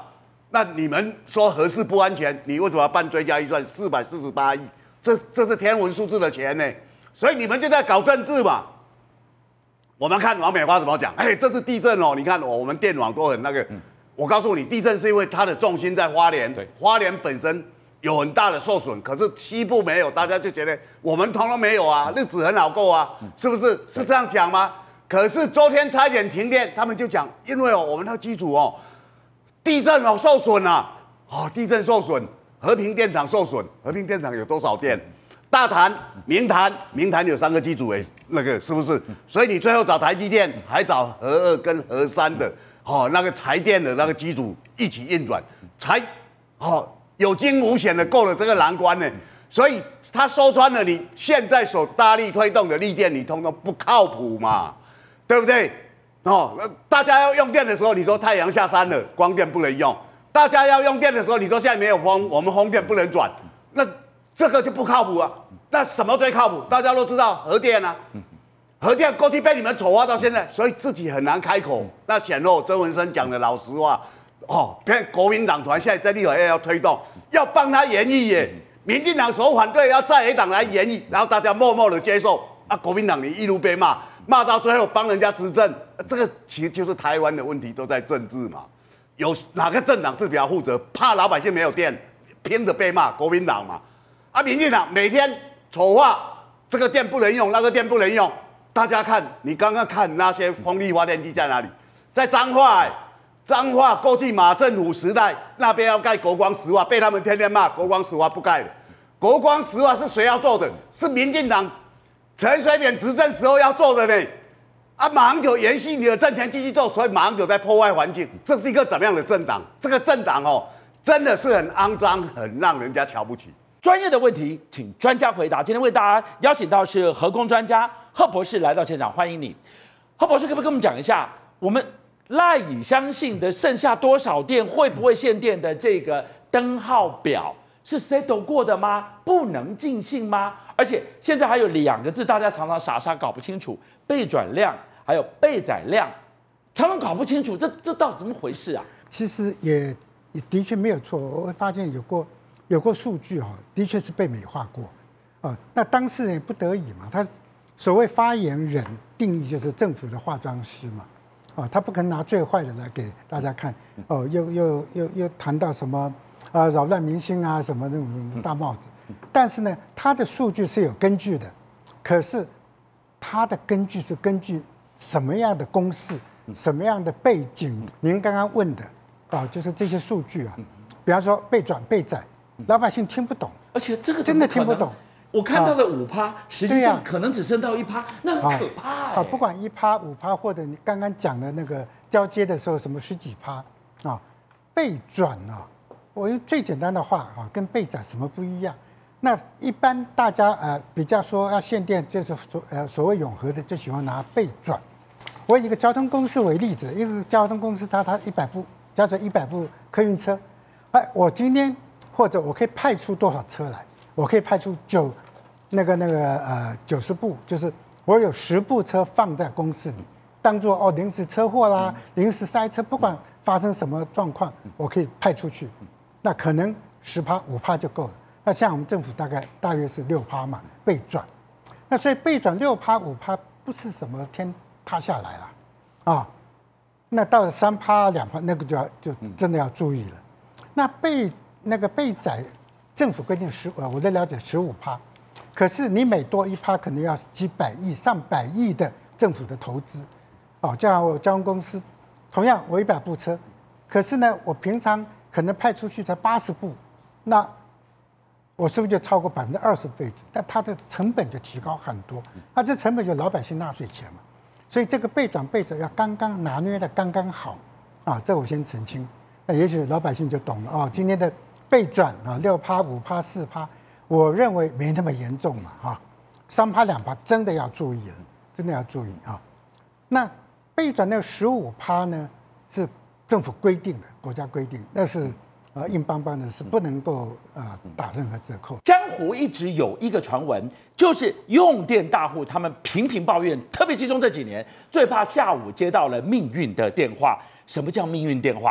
那你们说核四不安全，你为什么要办追加预算四百四十八亿？这这是天文数字的钱呢，所以你们就在搞政治嘛。我们看王美花怎么讲，哎，这次地震哦，你看、哦、我们电网都很那个。嗯、我告诉你，地震是因为它的重心在花莲，花莲本身有很大的受损，可是西部没有，大家就觉得我们通通没有啊，日子很好过啊，嗯、是不是？是这样讲吗？可是昨天差点停电，他们就讲，因为哦，我们那个机组哦，地震哦受损了、啊，哦，地震受损，和平电厂受损，和平电厂有多少电？大潭、明潭，明潭有三个机组诶，那个是不是？所以你最后找台积电，还找核二跟核三的，哦，那个台电的那个机组一起运转，才哦有惊无险的过了这个难关呢。所以他说穿了，你现在所大力推动的力电，你通通不靠谱嘛，对不对？哦，大家要用电的时候，你说太阳下山了，光电不能用；大家要用电的时候，你说现在没有风，我们风电不能转，那这个就不靠谱啊。那什么最靠谱？大家都知道核电啊，核电过去被你们丑化到现在，所以自己很难开口。那显露曾文生讲的老实话，哦，骗国民党团现在在立法院要推动，要帮他研议耶。民进党所反对，要在野党来研议，然后大家默默的接受啊。国民党你一路被骂，骂到最后帮人家执政，这个其实就是台湾的问题，都在政治嘛。有哪个政党自己要负责？怕老百姓没有电，拼着被骂，国民党嘛。啊，民进党每天丑化这个电不能用，那个电不能用。大家看，你刚刚看那些风力发电机在哪里？在彰化、欸，彰化过去马政府时代那边要盖国光石化，被他们天天骂国光石化不盖了。国光石化是谁要做的？是民进党陈水扁执政时候要做的呢。啊，马英九延续你的政权继续做，所以马英九在破坏环境。这是一个怎么样的政党？这个政党哦，真的是很肮脏，很让人家瞧不起。 专业的问题，请专家回答。今天为大家邀请到是核工专家贺博士来到现场，欢迎你。贺博士，可不可以跟我们讲一下，我们赖以相信的剩下多少电，会不会限电的这个灯号表是 settle 过的吗？不能尽信吗？而且现在还有两个字，大家常常傻傻搞不清楚，备转量还有备载量，常常搞不清楚，这这到底怎么回事啊？ 其实也也的确没有错，我会发现有过。有过数据哈，的确是被美化过，啊，那当事人不得已嘛，他所谓发言人定义就是政府的化妆师嘛，啊，他不可能拿最坏的来给大家看，哦，又又又又谈到什么啊扰乱民心啊什么那种大帽子，但是呢，他的数据是有根据的，可是他的根据是根据什么样的公式、什么样的背景？您刚刚问的啊，就是这些数据啊，比方说备转备载。老百姓听不懂， 而且这个真的听不懂。 我看到的五趴，实际上可能只剩到一趴，那很可怕、欸。 啊，不管一趴、五趴，或者你刚刚讲的那个交接的时候，什么十几趴啊，备转啊，我用最简单的话啊，跟备载什么不一样？那一般大家呃比较说要限电，就是所呃所谓永和的，就喜欢拿备转。我以一个交通公司为例子，一个交通公司它它一百部，假设一百部客运车，哎，我今天。或者我可以派出多少车来？我可以派出九，那个那个呃九十部，就是我有十部车放在公司里，当做哦临时车祸啦、临时塞车，不管发生什么状况，我可以派出去。那可能十趴五趴就够了。那像我们政府大概大约是六趴嘛，备转。那所以备转六趴五趴不是什么天塌下来了啊。那到了三趴两趴，那个就要就真的要注意了。那备那个备载，政府规定十，呃，我的了解十五趴，可是你每多一趴，可能要几百亿、上百亿的政府的投资，哦，就像我交通公司，同样我一百部车，可是呢，我平常可能派出去才八十部，那我是不是就超过百分之二十倍？但它的成本就提高很多，那这成本就老百姓纳税钱嘛，所以这个备转备载要刚刚拿捏的刚刚好，啊，这我先澄清，那也许老百姓就懂了哦，今天的。备转啊，六趴、五趴、四趴，我认为没那么严重了哈。三趴、两趴真的要注意了，真的要注意啊。那备转那十五趴呢，是政府规定的，国家规定，那是呃硬邦邦的，是不能够啊打任何折扣。 江湖一直有一个传闻，就是用电大户他们频频抱怨，特别集中这几年，最怕下午接到了命运的电话。什么叫命运电话？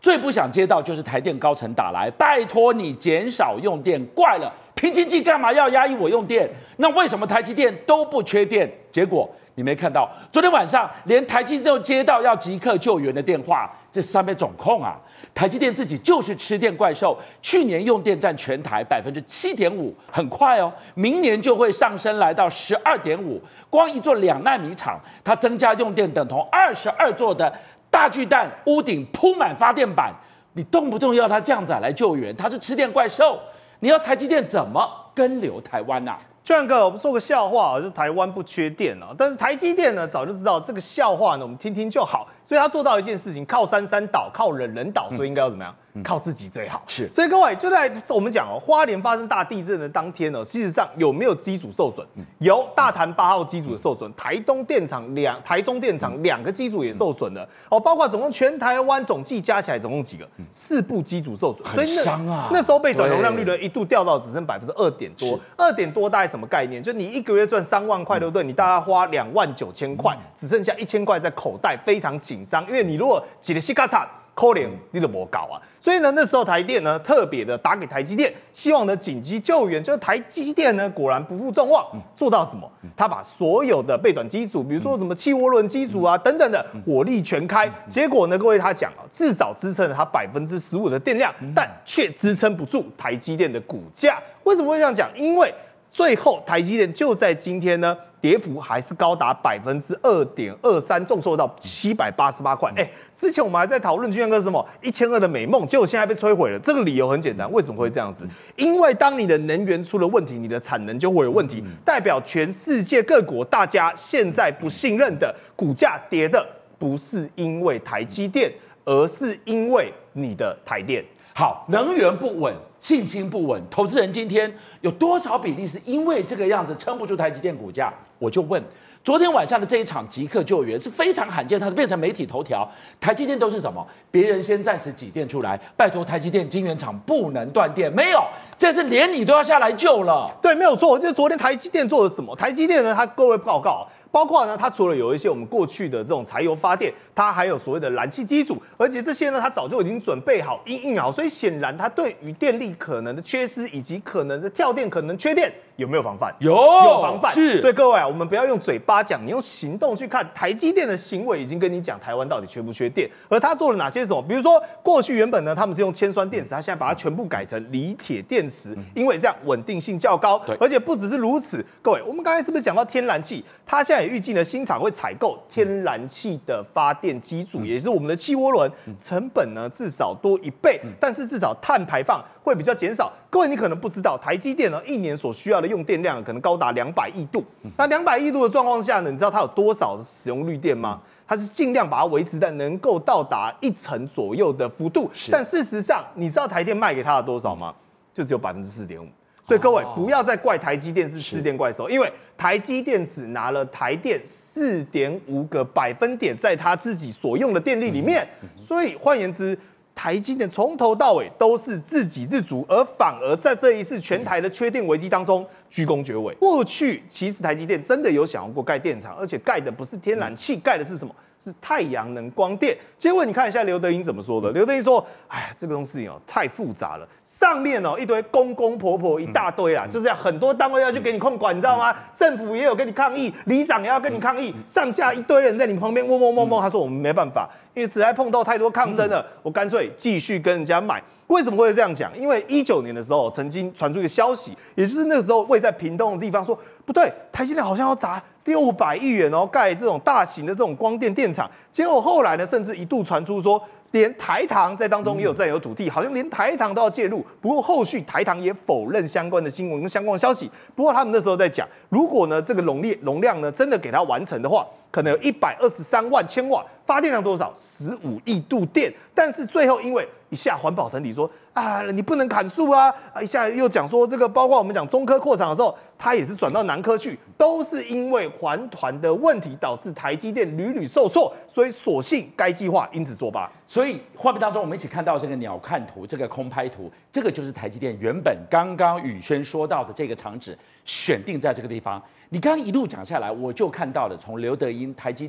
最不想接到就是台电高层打来，拜托你减少用电，怪了，拼经济干嘛要压抑我用电？那为什么台积电都不缺电？结果你没看到，昨天晚上连台积电都接到要即刻救援的电话，这三边总控啊，台积电自己就是吃电怪兽，去年用电占全台百分之七点五，很快哦，明年就会上升来到十二点五，光一座两奈米厂，它增加用电等同二十二座的大巨蛋屋顶铺满发电板，你动不动要它这样子来救援，它是吃电怪兽，你要台积电怎么跟留台湾啊？ 俊哥，我们说个笑话，就是台湾不缺电啊，但是台积电呢早就知道这个笑话呢，我们听听就好，所以他做到一件事情，靠山山倒，靠人人倒，所以应该要怎么样？嗯、靠自己最好。是，所以各位就在我们讲哦，花莲发生大地震的当天呢，事实上有没有机组受损？嗯、有，大潭八号机组的受损，台东电厂两、台中电厂两个机组也受损了。哦，包括总共全台湾总计加起来总共几个？嗯、四部机组受损， 很伤啊。 那时候备转容量率呢一度掉到只剩百分之二点多，二点多大概什么概念？就你一个月赚三万块，对不对？你大概花两万九千块，只剩下一千块在口袋，非常紧张。因为你如果挤得稀嘎嚓，可怜你都没搞啊。所以呢，那时候台电呢特别的打给台积电，希望呢紧急救援。就是台积电呢果然不负众望，做到什么？他把所有的备转机组，比如说什么气涡轮机组啊等等的火力全开。结果呢，各位他讲啊，至少支撑了它百分之十五的电量，但却支撑不住台积电的股价。为什么会这样讲？因为最后台积电就在今天呢，跌幅还是高达百分之二点二三，重挫到七百八十八块。哎，之前我们还在讨论巨哥什么一千二的美梦，结果现在被摧毁了。这个理由很简单，为什么会这样子？因为当你的能源出了问题，你的产能就会有问题，代表全世界各国大家现在不信任的股价跌的不是因为台积电，而是因为你的台电。 好，能源不稳，信心不稳，投资人今天有多少比例是因为这个样子撑不住台积电股价？我就问，昨天晚上的这一场即刻救援是非常罕见，它变成媒体头条。台积电都是什么？别人先暂时挤电出来，拜托台积电晶圆厂不能断电，没有，这是连你都要下来救了。 对，没有错，就是昨天台积电做了什么？台积电呢，它各位报告。包括呢，它除了有一些我们过去的这种柴油发电，它还有所谓的燃气机组，而且这些呢，它早就已经准备好、因应好，所以显然它对于电力可能的缺失以及可能的跳电、可能缺电有没有防范？ 有， 有防范。 是， 所以各位啊，我们不要用嘴巴讲，你用行动去看。台积电的行为已经跟你讲台湾到底缺不缺电，而它做了哪些什么？比如说过去原本呢，他们是用铅酸电池，它现在把它全部改成锂铁电池，因为这样稳定性较高。而且不只是如此，各位，我们刚才是不是讲到天然气？它现在也预计呢，新厂会采购天然气的发电机组，也就是我们的气涡轮，成本呢至少多一倍，但是至少碳排放会比较减少。各位，你可能不知道，台积电呢一年所需要的用电量可能高达两百亿度。那两百亿度的状况下呢，你知道它有多少的使用绿电吗？它是尽量把它维持在能够到达一成左右的幅度，但事实上，你知道台电卖给它的多少吗？就只有百分之四点五。所以各位不要再怪台积电是吃电怪兽，因为台积电只拿了台电四点五个百分点在它自己所用的电力里面，所以换言之，台积电从头到尾都是自给自足，而反而在这一次全台的缺电危机当中居功厥伟。过去其实台积电真的有想要过盖电厂，而且盖的不是天然气，盖的是什么？是太阳能光电。结果你看一下刘德英怎么说的。刘德英说：“哎，这个东西哦太复杂了，上面哦一堆公公婆婆一大堆啦，就是很多单位要去给你控管，你知道吗？政府也有跟你抗议，里长也要跟你抗议，上下一堆人在你旁边摸摸摸摸。他说我们没办法，因为实在碰到太多抗争了，我干脆继续跟人家买。”为什么会这样讲？因为一九年的时候，曾经传出一个消息，也就是那个时候位在屏东的地方说，不对，台积电好像要砸六百亿元哦，盖这种大型的这种光电电厂。结果后来呢，甚至一度传出说，连台糖在当中也有占有土地，好像连台糖都要介入。不过后续台糖也否认相关的新闻跟相关的消息。不过他们那时候在讲，如果呢这个容量容量呢真的给它完成的话，可能有一百二十三万千瓦，发电量多少？十五亿度电。但是最后因为一下环保团体说啊，你不能砍树啊，啊一下又讲说这个，包括我们讲中科扩厂的时候，它也是转到南科去，都是因为环团的问题导致台积电屡屡受挫，所以索性该计划因此作罢。 所以画面当中我们一起看到这个鸟瞰图，这个空拍图，这个就是台积电原本刚刚宇轩说到的这个场址选定在这个地方。你刚刚一路讲下来，我就看到了从刘德英台积电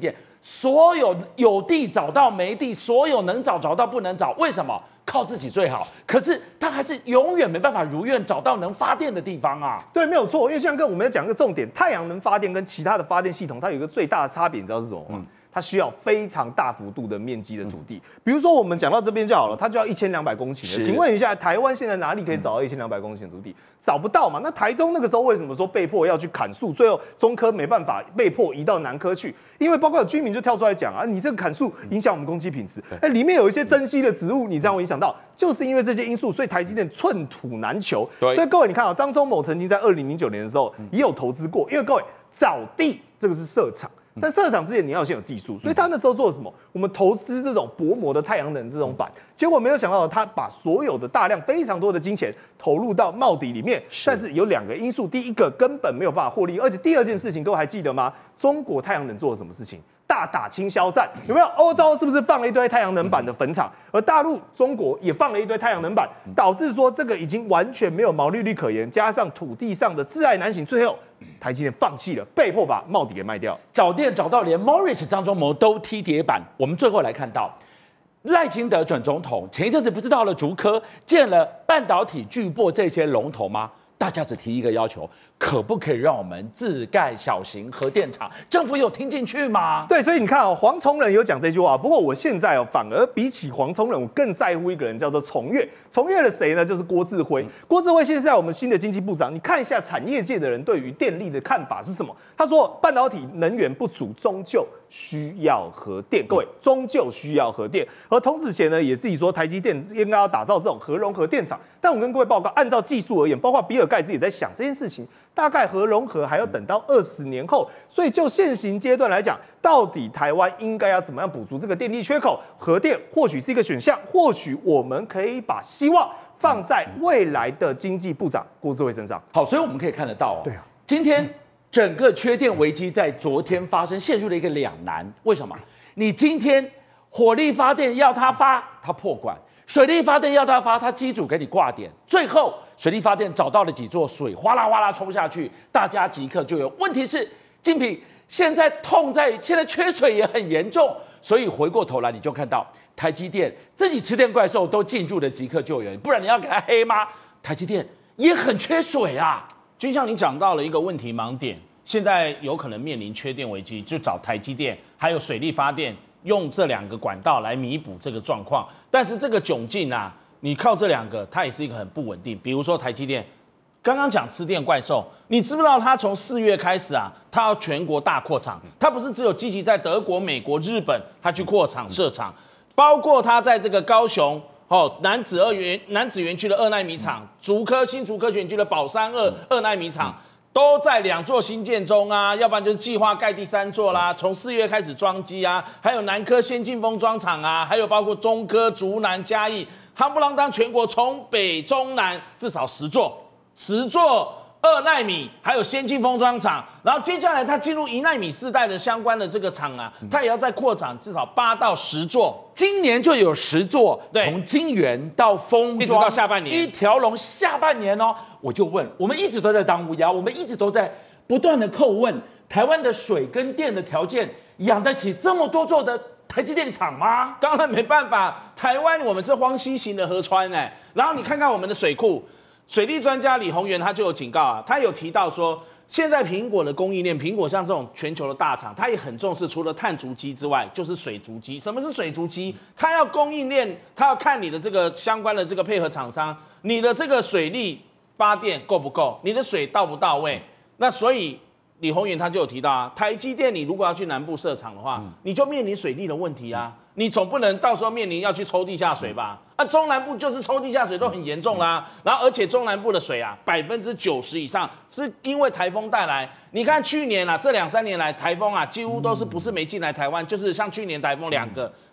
所有有地找到没地，所有能找找到不能找，为什么？靠自己最好。可是他还是永远没办法如愿找到能发电的地方啊。 对，没有错。因为像跟我们要讲一个重点，太阳能发电跟其他的发电系统，它有一个最大的差别，你知道是什么吗？嗯它需要非常大幅度的面积的土地，比如说我们讲到这边就好了，它就要一千两百公顷的。请问一下，台湾现在哪里可以找到一千两百公顷的土地？找不到嘛？那台中那个时候为什么说被迫要去砍树？最后中科没办法，被迫移到南科去，因为包括有居民就跳出来讲啊，你这个砍树影响我们空气品质，哎，里面有一些珍稀的植物，你这样会影响到，就是因为这些因素，所以台积电寸土难求。所以各位你看啊，张忠谋曾经在二零零九年的时候也有投资过，因为各位找地这个是设厂。但设厂之前你要先有技术，所以他那时候做了什么？我们投资这种薄膜的太阳能这种板，结果没有想到他把所有的大量非常多的金钱投入到茂迪里面，但是有两个因素，第一个根本没有办法获利，而且第二件事情各位还记得吗？中国太阳能做了什么事情？大打倾销战，有没有？欧洲是不是放了一堆太阳能板的坟场？而大陆、中国也放了一堆太阳能板，导致说这个已经完全没有毛利率可言，加上土地上的挚爱难行，最后台积电放弃了，被迫把茂迪给卖掉。 找店找到连 Morris 张忠谋都踢铁板。我们最后来看到赖清德准总统前一阵子不是到了竹科见了半导体巨擘这些龙头吗？大家只提一个要求，可不可以让我们自盖小型核电厂？政府有听进去吗？ 对，所以你看哦，黄崇仁有讲这句话，不过我现在哦，反而比起黄崇仁，我更在乎一个人，叫做崇越。崇越的谁呢？就是郭志辉。郭志辉现在我们新的经济部长，你看一下产业界的人对于电力的看法是什么？他说，半导体能源不足，终究需要核电。各位，终究需要核电。而童子贤呢，也自己说，台积电应该要打造这种核融合电厂。但我跟各位报告，按照技术而言，包括比尔盖茨也在想这件事情，大概核融合还要等到二十年后。所以就现行阶段来讲，到底台湾应该要怎么样补足这个电力缺口？核电或许是一个选项，或许我们可以把希望放在未来的经济部长郭志辉身上。 好，所以我们可以看得到哦， 对啊， 今天整个缺电危机在昨天发生，陷入了一个两难。为什么？你今天火力发电要它发，它破管；水力发电要它发，它机组给你挂点。最后水力发电找到了几座水，哗啦哗啦冲下去，大家即刻就有。问题是，精品现在痛在现在缺水也很严重，所以回过头来你就看到台积电自己吃电怪兽都进驻了即刻救援，不然你要给它黑吗？台积电也很缺水啊。 军校，你讲到了一个问题盲点，现在有可能面临缺电危机，就找台积电还有水力发电，用这两个管道来弥补这个状况。但是这个窘境啊，你靠这两个，它也是一个很不稳定。比如说台积电，刚刚讲吃电怪兽，你知不知道它从四月开始啊，它要全国大扩厂，它不是只有积极在德国、美国、日本，它去扩厂设厂，包括它在这个高雄。哦，南子二园南子园区的二奈米厂，竹科新竹科园区的宝山二二奈米厂，都在两座新建中啊，要不然就是计划盖第三座啦。从四月开始装机啊，还有南科先进封装厂啊，还有包括中科、竹南、嘉义，夯不啷当全国从北中南至少十座，十座。二奈米，还有先进封装厂，然后接下来它进入一奈米世代的相关的这个厂啊，它也要再扩厂至少八到十座， 今年就有十座，从晶圆到封装， 一直到下半年一条龙。下半年哦，我就问，我们一直都在当乌鸦，我们一直都在不断的叩问，台湾的水跟电的条件养得起这么多座的台积电厂吗？ 当然没办法，台湾我们是荒溪型的河川哎，然后你看看我们的水库。水利专家李宏源他就有警告啊，他有提到说，现在苹果的供应链，苹果像这种全球的大厂，它也很重视，除了碳足迹之外，就是水足迹。什么是水足迹？它要供应链，它要看你的这个相关的这个配合厂商，你的这个水力发电够不够，你的水到不到位。那所以李宏源他就有提到啊，台积电你如果要去南部设厂的话，嗯、你就面临水利的问题啊。你总不能到时候面临要去抽地下水吧？啊，中南部就是抽地下水都很严重啦。然后而且中南部的水啊，百分之九十以上是因为台风带来。你看去年啊，这两三年来台风啊，几乎都是不是没进来台湾，就是像去年台风两个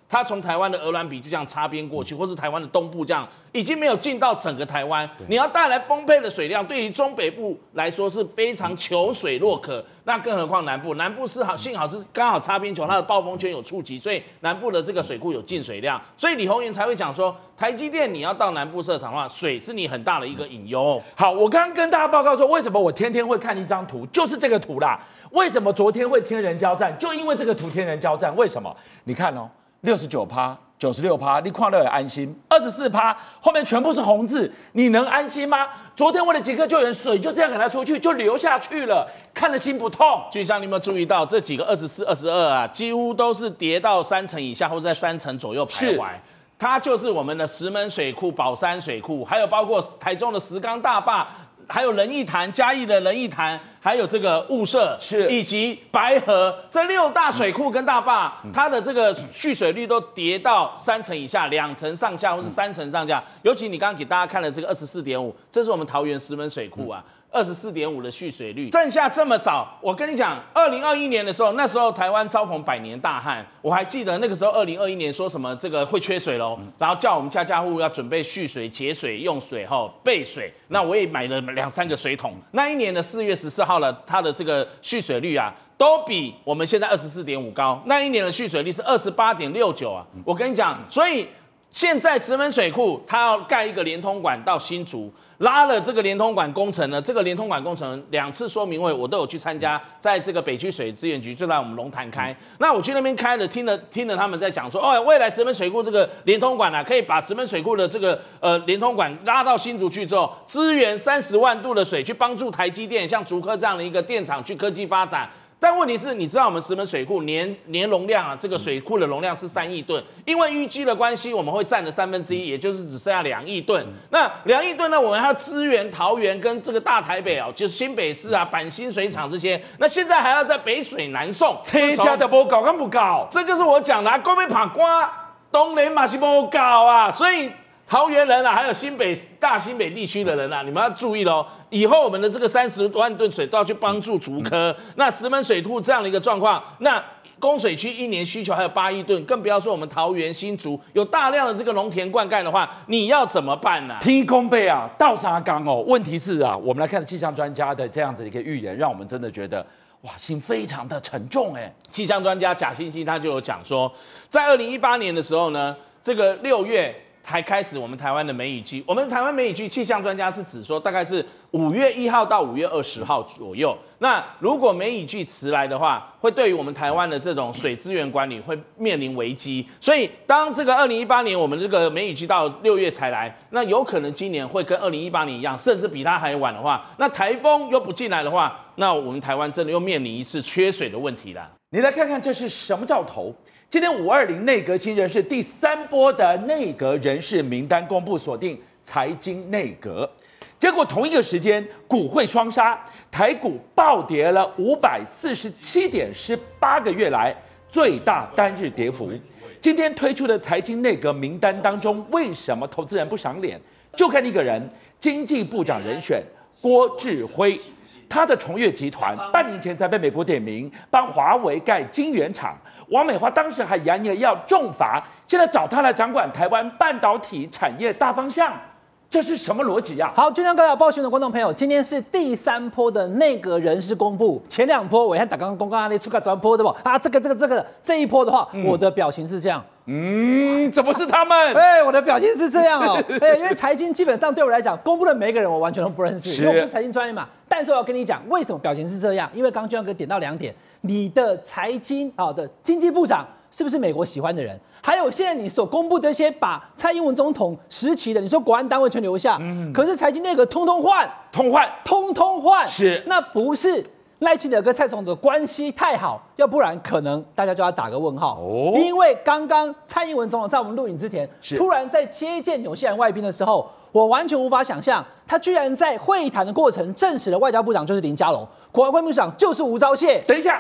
它从台湾的鹅銮鼻就这样擦边过去，或是台湾的东部这样，已经没有进到整个台湾。你要带来丰沛的水量，对于中北部来说是非常求水若渴。那更何况南部，南部是好，幸好是刚好擦边球，它的暴风圈有触及，所以南部的这个水库有进水量，所以李宏源才会讲说，台积电你要到南部设厂的话，水是你很大的一个隐忧。 好，我刚刚跟大家报告说，为什么我天天会看一张图，就是这个图啦。为什么昨天会天人交战？就因为这个图天人交战。为什么？你看哦，六十九趴。九十六趴，你看了也安心。二十四趴，后面全部是红字，你能安心吗？昨天为了几个救援，水就这样给他出去，就流下去了，看了心不痛。 巨匠，你有没有注意到这几个二十四、二十二啊，几乎都是跌到三成以下，或者在三成左右徘徊。它就是我们的石门水库、宝山水库，还有包括台中的石冈大坝。还有仁义潭、嘉义的仁义潭，还有这个雾社， 是以及白河这六大水库跟大坝，嗯、它的这个蓄水率都跌到三成以下、两成上下，或是三成上下。嗯、尤其你刚刚给大家看的这个二十四点五，这是我们桃园石门水库啊。嗯二十四点五的蓄水率，剩下这么少，我跟你讲，二零二一年的时候，那时候台湾遭逢百年大旱，我还记得那个时候，二零二一年说什么这个会缺水喽，嗯、然后叫我们家家户户要准备蓄水、节水、用水哈、备水。那我也买了两三个水桶。那一年的四月十四号了，它的这个蓄水率啊，都比我们现在二十四点五高。那一年的蓄水率是二十八点六九啊，我跟你讲，所以现在石门水库它要盖一个连通管到新竹。拉了这个连通管工程呢，这个连通管工程两次说明会我都有去参加，在这个北区水资源局就在我们龙潭开。那我去那边开了，听了听了他们在讲说，哦，未来石门水库这个连通管啊，可以把石门水库的这个呃连通管拉到新竹去之后，支援三十万度的水，去帮助台积电像竹科这样的一个电厂去科技发展。但问题是，你知道我们石门水库年年容量啊，这个水库的容量是三亿吨，因为淤积的关系，我们会占了三分之一，也就是只剩下两亿吨。那两亿吨呢，我们还要支援桃园跟这个大台北哦，就是新北市啊、板新水厂这些。那现在还要在北水南送， 车家的不搞，干不搞？ 这就是我讲的，国民怕瓜，东联嘛是不搞啊，所以。桃园人啊，还有新北大新北地区的人啊，你们要注意喽！以后我们的这个三十万吨水都要去帮助竹科。那石门水库这样的一个状况，那供水区一年需求还有八亿吨，更不要说我们桃园新竹有大量的这个农田灌溉的话，你要怎么办呢、啊？ 天公贝啊，倒沙缸哦。问题是啊，我们来看气象专家的这样子一个预言，让我们真的觉得哇，心非常的沉重哎。 气象专家贾欣欣他就有讲说，在二零一八年的时候呢，这个六月。才开始我们台湾的梅雨季，我们台湾梅雨季气象专家是指说大概是五月一号到五月二十号左右。那如果梅雨季迟来的话，会对于我们台湾的这种水资源管理会面临危机。所以当这个二零一八年我们这个梅雨季到六月才来，那有可能今年会跟二零一八年一样，甚至比它还晚的话，那台风又不进来的话，那我们台湾真的又面临一次缺水的问题了。 你来看看这是什么兆头？今天五二零内阁新人事第三波的内阁人事名单公布，锁定财经内阁。结果同一个时间，股汇双杀，台股暴跌了五百四十七点，是八个月来最大单日跌幅。今天推出的财经内阁名单当中，为什么投资人不赏脸？就看一个人，经济部长人选郭志辉。他的崇越集团半年前才被美国点名帮华为盖晶圆厂，王美花当时还扬言要重罚，现在找他来掌管台湾半导体产业大方向，这是什么逻辑啊？ 好，就像刚才报讯的观众朋友，今天是第三波的内阁人事公布，前两波我看打刚公告案例出个转波的不啊，这个这个这个这一波的话，嗯、我的表情是这样。 嗯，怎么是他们？ 哎，我的表情是这样哦。哎，因为财经基本上对我来讲，公布的每一个人我完全都不认识，因为我不是财经专业嘛。但是我要跟你讲，为什么表情是这样？因为刚刚俊相哥点到两点，你的财经好的经济部长是不是美国喜欢的人？还有现在你所公布的一些把蔡英文总统时期的，你说国安单位全留下，嗯，可是财经内阁通通换， 通换， 通通换， 是那不是？赖清德跟蔡总统的关系太好，要不然可能大家就要打个问号。哦，因为刚刚蔡英文总统在我们录影之前，突然在接见纽西兰外宾的时候，我完全无法想象，他居然在会谈的过程证实了外交部长就是林佳龙，国安会秘书长就是吴钊燮。 等一下，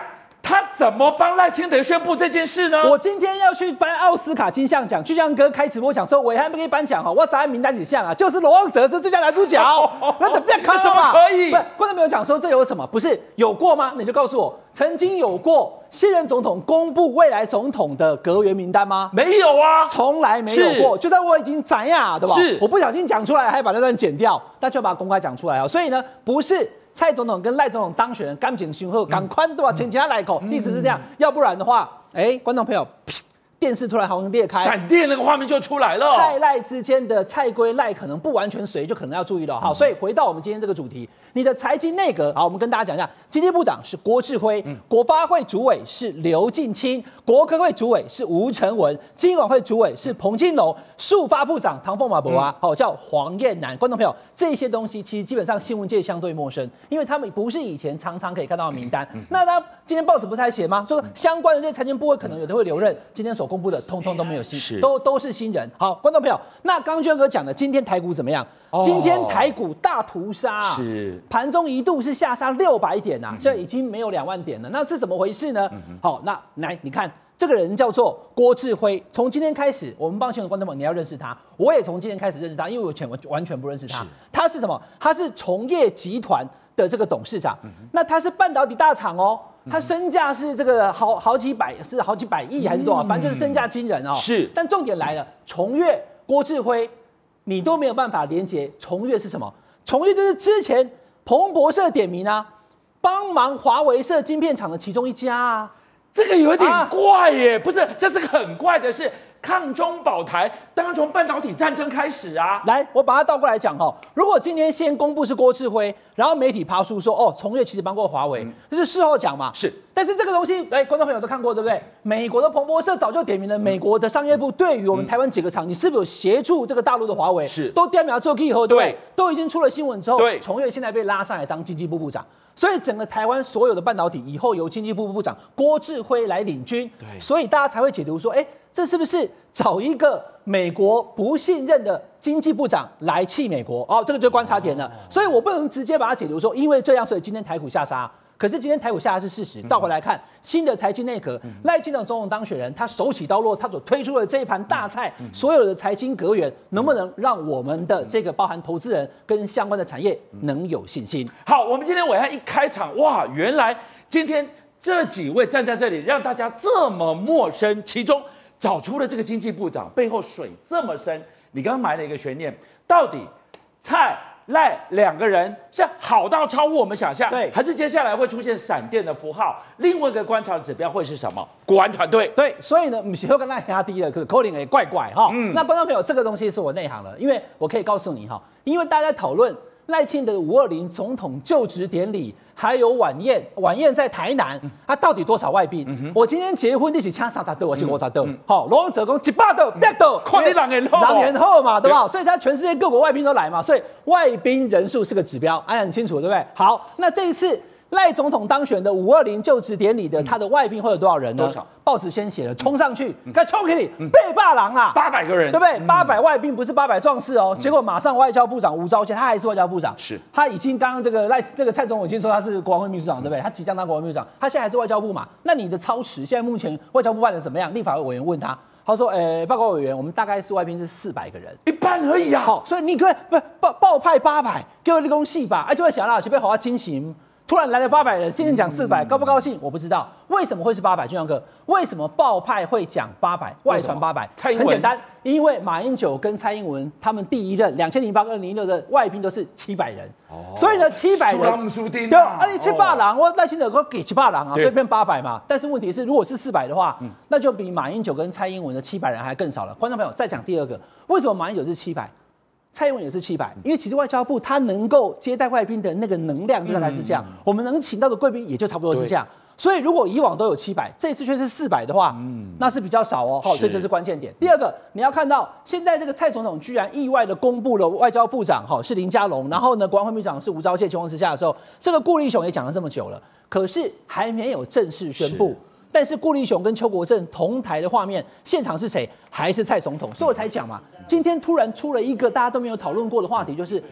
他怎么帮赖清德宣布这件事呢？ 我今天要去颁奥斯卡金像奖，巨匠哥开直播讲说，我还没给你颁奖哦，我早在名单几项啊，就是罗旺哲是最佳男主角，那怎么变看怎么可以？ 不是，观众朋友讲说这有什么？不是有过吗？你就告诉我，曾经有过现任总统公布未来总统的阁员名单吗？ 没有啊， 从来没有过。就算我已经怎样，对吧？ 是， 我不小心讲出来，还把那段剪掉，那就把它公开讲出来啊。所以呢，不是。蔡总统跟赖总统当选人感情雄厚，赶快对吧？请其他来口，意思是这样，要不然的话，哎，观众朋友，电视突然好像裂开， 闪电那个画面就出来了。 蔡赖之间的蔡归赖可能不完全随，就可能要注意了。好，所以回到我们今天这个主题，你的财经内阁，好，我们跟大家讲一下，经济部长是郭志辉，国发会主委是刘进清，国科会主委是吴成文，金管会主委是彭金龙，数发部长唐凤马博啊，好叫黄燕南。观众朋友，这些东西其实基本上新闻界相对陌生，因为他们不是以前常常可以看到的名单。那他今天报纸不是还写吗？说相关的这些财经部会可能有的会留任，今天所公布的通通都没有新，都都是新人。好，观众朋友，那刚刚娟哥讲的，今天台股怎么样？哦、今天台股大屠杀、啊， 是盘中一度是下杀六百点啊，现在已经没有两万点了，那是怎么回事呢？嗯、好，那来你看。这个人叫做郭志辉，从今天开始，我们帮新闻观众朋友你要认识他，我也从今天开始认识他，因为我全完全不认识他。他是什么？他是崇业集团的这个董事长，嗯、那他是半导体大厂哦，他身价是这个好好几百，是好几百亿还是多少？反正就是身价惊人哦。 是， 但重点来了，崇越郭志辉，你都没有办法连结。崇越是什么？崇越就是之前彭博社点名啊，帮忙华为设晶片厂的其中一家啊。 这个有点怪耶，啊、不是，这是个很怪的是，抗中保台，当然从半导体战争开始啊。 来，我把它倒过来讲哈，如果今天先公布是郭志辉，然后媒体爬出说，哦，崇越其实帮过华为，嗯、这是事后讲嘛。 是， 但是这个东西，哎，观众朋友都看过对不对？美国的彭博社早就点名了，美国的商业部对于我们台湾几个厂，嗯、你是不是有协助这个大陆的华为？ 是， 都点名做以后，对不对？ 对， 都已经出了新闻之后， 对， 崇越现在被拉上来当经济部部长。所以整个台湾所有的半导体以后由经济部部长郭志辉来领军， 对， 所以大家才会解读说，哎，这是不是找一个美国不信任的经济部长来气美国？哦，这个就是观察点了。哦、所以我不能直接把它解读说，因为这样，所以今天台股下杀。可是今天台股下杀是事实。倒回来看，新的财经内阁，赖清德总统当选人，他手起刀落，他所推出的这一盘大菜，所有的财经阁员，能不能让我们的这个包含投资人跟相关的产业能有信心？ 好，我们今天暐瀚一开场，哇，原来今天这几位站在这里，让大家这么陌生，其中找出了这个经济部长背后水这么深，你刚刚埋了一个悬念，到底蔡赖两个人是好到超乎我们想象， 对， 还是接下来会出现闪电的符号？另外一个观察指标会是什么？国安团队， 对，所以呢，不是说跟那压低了，可口令也怪怪哈。嗯，那观众朋友，这个东西是我内行了，因为我可以告诉你哈，因为大家讨论赖清德五二零总统就职典礼，还有晚宴，晚宴在台南，他、啊、到底多少外宾？嗯、我今天结婚你是请三十多，我是五十多，好、嗯，罗旺哲讲一百多、百多， 看你两年后， 两年后嘛，对吧？所以他全世界各国外宾都来嘛，所以外宾人数是个指标，哎，很清楚，对不对？好，那这一次赖总统当选的五二零就职典礼的，他的外宾会有多少人呢？多少？报纸先写了，冲上去，看冲给你，被霸狼啊， 八百个人， 对不对？八百外宾不是八百壮士哦，结果马上外交部长吴钊燮，他还是外交部长， 是，他已经刚刚这个赖这个蔡总统已经说他是国安会秘书长，对不对？他即将当国安秘书长，他现在还是外交部嘛？那你的操持现在目前外交部办的怎么样？立法会委员问他。他说：“呃，报告委员，我们大概是外宾是四百个人， 一半而已啊。 好，所以你可以不报报派八百，给我立功戏吧。哎，就会想到前面好像惊喜，突然来了八百人，现在讲四百，高不高兴？我不知道为什么会是八百。俊阳哥，为什么报派会讲八百，外传八百？很简单，因为马英九跟蔡英文他们第一任两千零八跟二零一六的外宾都是七百人，哦、所以呢七百人，对，啊你七百人，我赖清德我给七百人啊，所以变八百嘛。但是问题是，如果是四百的话，嗯、那就比马英九跟蔡英文的七百人还更少了。观众朋友，再讲第二个，为什么马英九是七百？蔡英文也是七百，因为其实外交部它能够接待外宾的那个能量就大概是这样，嗯、我们能请到的贵宾也就差不多是这样。所以如果以往都有七百，这一次却是四百的话，嗯，那是比较少哦。好，这就是关键点。第二个，你要看到现在这个蔡总统居然意外的公布了外交部长哈是林佳龙，然后呢，国安会秘书长是吴钊燮情况之下的时候，这个顾立雄也讲了这么久了，可是还没有正式宣布。但是顾立雄跟邱国正同台的画面，现场是谁？还是蔡总统？所以我才讲嘛，今天突然出了一个大家都没有讨论过的话题，就是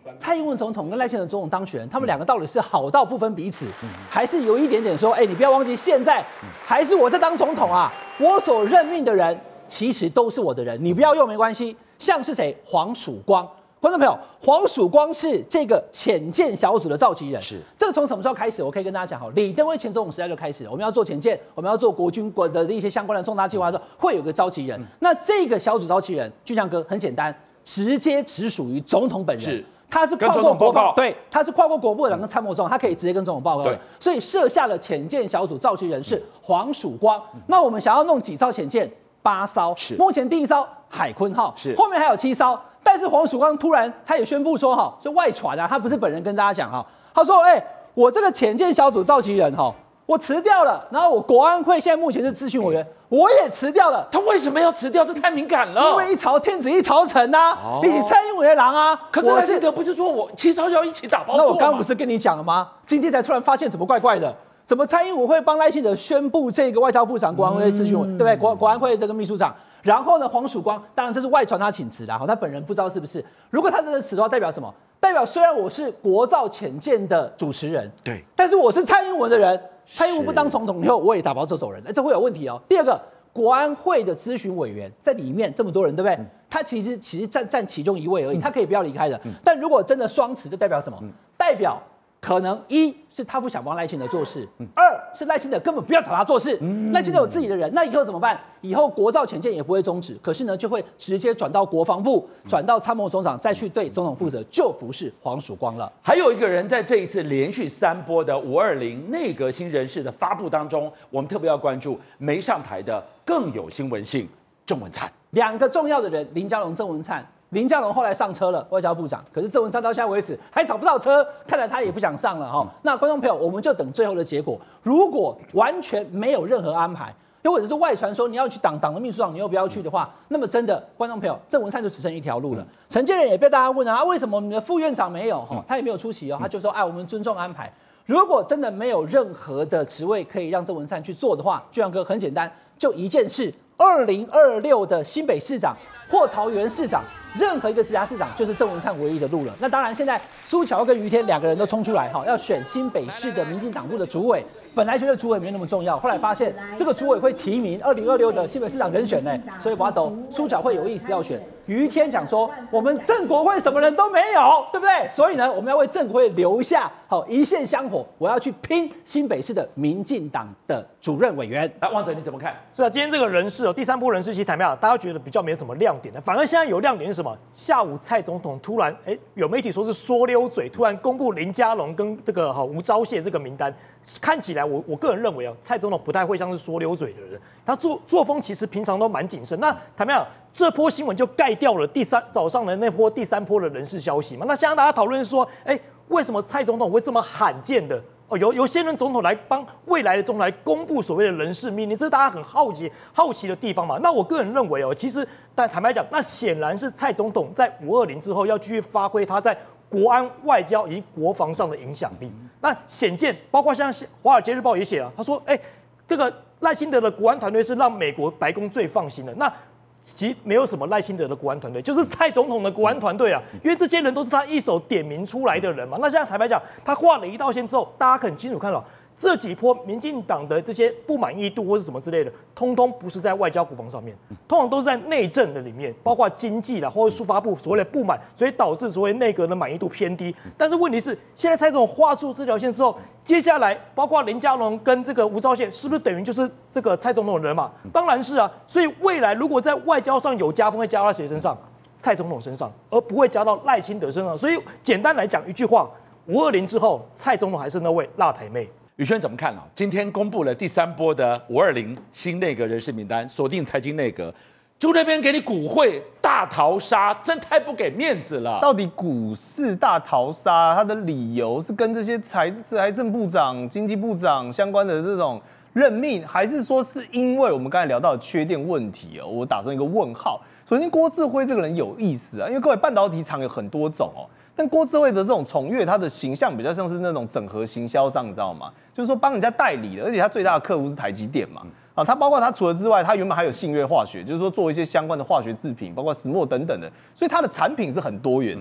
蔡英文总统跟赖清德总统当选，他们两个到底是好到不分彼此，还是有一点点说，哎，你不要忘记，现在还是我在当总统啊，我所任命的人其实都是我的人，你不要用没关系。像是谁？黄曙光。观众朋友，黄曙光是这个潜舰小组的召集人。是这个从什么时候开始？我可以跟大家讲，好，李登辉前总统时代就开始了。我们要做潜舰，我们要做国军国的一些相关的重大计划的时候，会有个召集人。嗯、那这个小组召集人，俊相哥很简单，直接直属于总统本人。是。他是跨过国防，对，他是跨过国部长跟参谋长，他可以直接跟总统报告的。所以设下了潜舰小组召集人是黄曙光。嗯、那我们想要弄几艘潜舰？八艘。是。目前第一艘海鲲号，是。后面还有七艘。但是黄曙光突然他也宣布说，哈，就外传啊，他不是本人跟大家讲哈，他说，哎、欸，我这个潜舰小组召集人哈，我辞掉了，然后我国安会现在目前是咨询委员，我也辞掉了。 他为什么要辞掉？这太敏感了。 因为一朝天子一朝臣呐、啊，比起蔡英文的狼啊。 可是赖清德不是说我七艘要一起打包？ 那我刚刚不是跟你讲了吗？今天才突然发现怎么怪怪的。怎么蔡英文会帮赖清德宣布这个外交部长、国安会咨询委，对不对？国国安会这个秘书长，然后呢，黄曙光，当然这是外传他请辞啦，好，他本人不知道是不是。如果他真的辞的话，代表什么？代表虽然我是国造潜舰的主持人，对，但是我是蔡英文的人，蔡英文不当总统以后，我也打包就走人，哎，这会有问题哦。第二个，国安会的咨询委员在里面这么多人，对不对？嗯、他其实其实占占其中一位而已，他可以不要离开的。嗯、但如果真的双辞，就代表什么？嗯、代表。可能一是他不想帮赖清德做事，嗯、二是赖清德根本不要找他做事。嗯、赖清德有自己的人，那以后怎么办？以后国造潜舰也不会终止，可是呢，就会直接转到国防部，转到参谋总长，再去对总统负责，就不是黄曙光了。 还有一个人在这一次连续三波的五二零内阁新人事的发布当中，我们特别要关注没上台的更有新闻性，郑文灿。 两个重要的人，林佳龙、郑文灿。林佳龙后来上车了，外交部长，可是郑文灿到现在为止还找不到车，看来他也不想上了哈。嗯、那观众朋友，我们就等最后的结果。如果完全没有任何安排，又或者是外传说你要去党党的秘书长，你又不要去的话，那么真的，观众朋友，郑文灿就只剩一条路了。陈、嗯、建仁也被大家问啊，为什么你的副院长没有？哈、嗯，他也没有出席哦，他就说，哎，我们尊重安排。如果真的没有任何的职位可以让郑文灿去做的话，俊相哥很简单，就一件事：二零二六的新北市长或桃园市长。任何一个直辖市长就是郑文灿唯一的路了。那当然，现在苏巧跟于天两个人都冲出来哈，要选新北市的民进党部的主委。本来觉得主委没那么重要，后来发现这个主委会提名二零二六的新北市长人选呢，所以我懂苏巧会有意思要选。于天讲说，我们郑国会什么人都没有，对不对？所以呢，我们要为郑国会留下好一线香火，我要去拼新北市的民进党的主任委员。 来，汪哲你怎么看？ 是啊，今天这个人事哦，第三波人事其实谈没有，大家觉得比较没什么亮点的，反而现在有亮点是什么？下午蔡总统突然，哎，有媒体说是说溜嘴，突然公布林佳龙跟这个哈吴钊燮这个名单，看起来我我个人认为啊，蔡总统不太会像是说溜嘴的人，他作作风其实平常都蛮谨慎。那谈没有？这波新闻就盖掉了第三早上的那波第三波的人事消息嘛？那现在大家讨论说，哎，为什么蔡总统会这么罕见的？哦，由由现任总统来帮未来的总统来公布所谓的人事命令，这是大家很好奇好奇的地方嘛。那我个人认为哦，其实但坦白讲，那显然是蔡总统在五二零之后要继续发挥他在国安、外交以及国防上的影响力。那显见，包括像《华尔街日报》也写了，他说，哎，这个赖清德的国安团队是让美国白宫最放心的。那其实没有什么赖清德的国安团队，就是蔡总统的国安团队啊，因为这些人都是他一手点名出来的人嘛。那现在坦白讲，他画了一道线之后，大家很清楚看到这几波民进党的这些不满意度或是什么之类的，通通不是在外交国防上面，通常都是在内政的里面，包括经济啦或者抒发部所谓的不满，所以导致所谓内阁的满意度偏低。但是问题是，现在蔡总统画出这条线之后，接下来包括林佳龙跟这个吴钊燮，是不是等于就是这个蔡总统的人马？当然是啊。所以未来如果在外交上有加分，会加到谁身上？蔡总统身上，而不会加到赖清德身上。所以简单来讲一句话，五二零之后，蔡总统还是那位辣台妹。 宇轩怎么看啊？今天公布了第三波的五二零新内阁人事名单，锁定财经内阁，就那边给你股汇大逃杀，真太不给面子了。 到底股市大逃杀，它的理由是跟这些财财政部长、经济部长相关的这种任命，还是说是因为我们刚才聊到的缺电问题哦？我打上一个问号。首先，郭智辉这个人有意思啊，因为各位半导体厂有很多种哦。但郭智慧的这种崇越，他的形象比较像是那种整合行销商，你知道吗？就是说帮人家代理的，而且他最大的客户是台积电嘛。啊，他包括他除了之外，他原本还有信越化学，就是说做一些相关的化学制品，包括石墨等等的，所以他的产品是很多元的。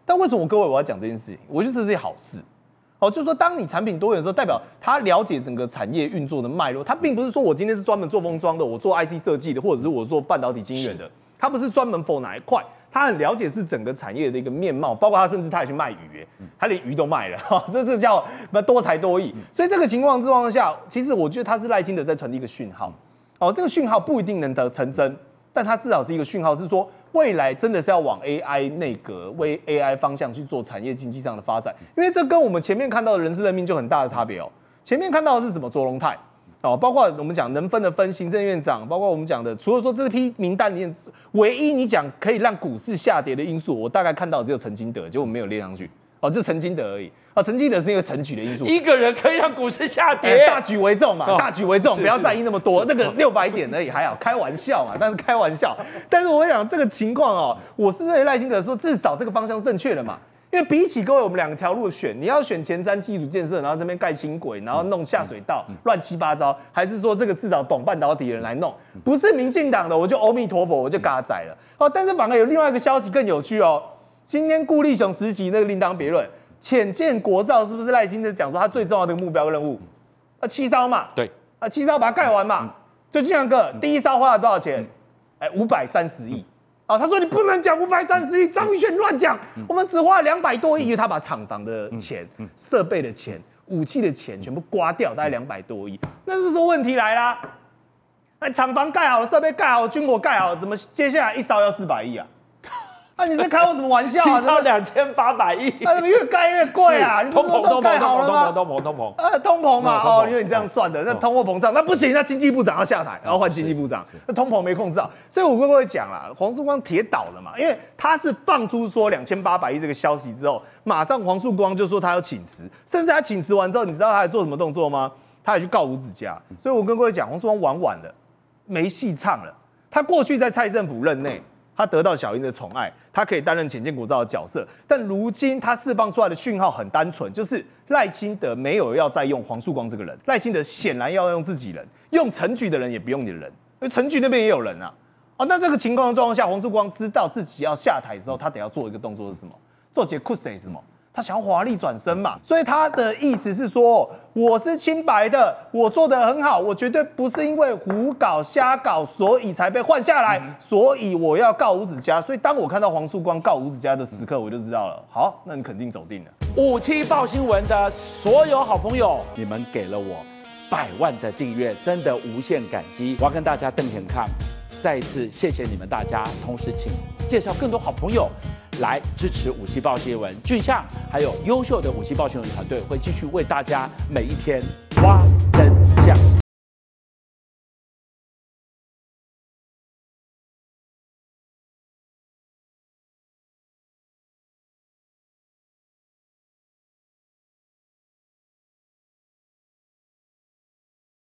但为什么各位我要讲这件事情？我觉得这是件好事。哦，就是说，当你产品多元的时候，代表他了解整个产业运作的脉络。他并不是说我今天是专门做封装的，我做 I C 设计的，或者是我做半导体晶圆的。他不是专门 for 哪一块，他很了解是整个产业的一个面貌，包括他甚至他也去卖鱼，他连鱼都卖了，哈，这这叫多才多艺。所以这个情况之况下，其实我觉得他是赖清德在传递一个讯号。哦，这个讯号不一定能得成真，但它至少是一个讯号，是说。未来真的是要往 A I 内阁、为 A I 方向去做产业经济上的发展，因为这跟我们前面看到的人事任命就很大的差别哦。前面看到的是什么？卓荣泰哦，包括我们讲能分的分行政院长，包括我们讲的，除了说这批名单里面唯一你讲可以让股市下跌的因素，我大概看到的只有陈金德，结果没有列上去哦，就陈金德而已啊。陈金德是一个陈举的因素， 一个人可以让股市下跌， 欸、大局为重嘛，哦、大局为重，不要在意那么多，那个六百点而已还好，开玩笑嘛，但是开玩笑。但是我想这个情况哦，我是对赖清德说，至少这个方向正确的嘛。因为比起各位我们两条路选，你要选前瞻基础建设，然后这边盖轻轨，然后弄下水道，乱七八糟，还是说这个至少懂半导体的人来弄？不是民进党的，我就阿弥陀佛，我就嘎仔了。哦，但是反而有另外一个消息更有趣哦。今天顾立雄时期那个另当别论，浅见国造是不是赖清德讲说他最重要的目标任务？啊，七艘嘛， 对， 啊七艘把它盖完嘛，就这样个，第一艘花了多少钱？哎，五百三十亿。啊，他说你不能讲五百三十亿，张宇轩乱讲，我们只花了两百多亿，因为他把厂房的钱、设备的钱、武器的钱全部刮掉，大概两百多亿。那是说问题来啦，那厂房盖好了，设备盖好了，军火盖好了，怎么接下来一烧要四百亿啊？啊，你在开我什么玩笑啊？ 七烧两千八百亿， 啊，怎么越盖越贵啊？你不是说都盖好了吗？ 通膨，通膨， 呃，通膨嘛，哦，因为你这样算的，那通货膨胀，那不行，那经济部长要下台，然后换经济部长，那通膨没控制好，所以我跟各位讲啦，黄树光铁倒了嘛，因为他是放出说两千八百亿这个消息之后，马上黄树光就说他要请辞，甚至他请辞完之后，你知道他还做什么动作吗？他还去告吴子嘉，所以我跟各位讲，黄树光玩完了，没戏唱了。他过去在蔡政府任内。他得到小英的宠爱，他可以担任浅见国造的角色，但如今他释放出来的讯号很单纯，就是赖清德没有要再用黄树光这个人，赖清德显然要用自己人，用陈菊的人也不用你的人，因为陈菊那边也有人啊。哦，那这个情况的状况下，黄树光知道自己要下台之后，他得要做一个动作是什么？做结 c u s 是什么？他想要华丽转身嘛，所以他的意思是说，我是清白的，我做得很好，我绝对不是因为胡搞瞎搞，所以才被换下来，所以我要告吴子嘉。所以当我看到黄树光告吴子嘉的时刻，我就知道了，好，那你肯定走定了。 五七报新闻的所有好朋友，你们给了我百万的订阅，真的无限感激。我要跟大家瞪眼看，再一次谢谢你们大家，同时请介绍更多好朋友。来支持五七报新闻，俊相还有优秀的五七报新闻团队会继续为大家每一天挖真相。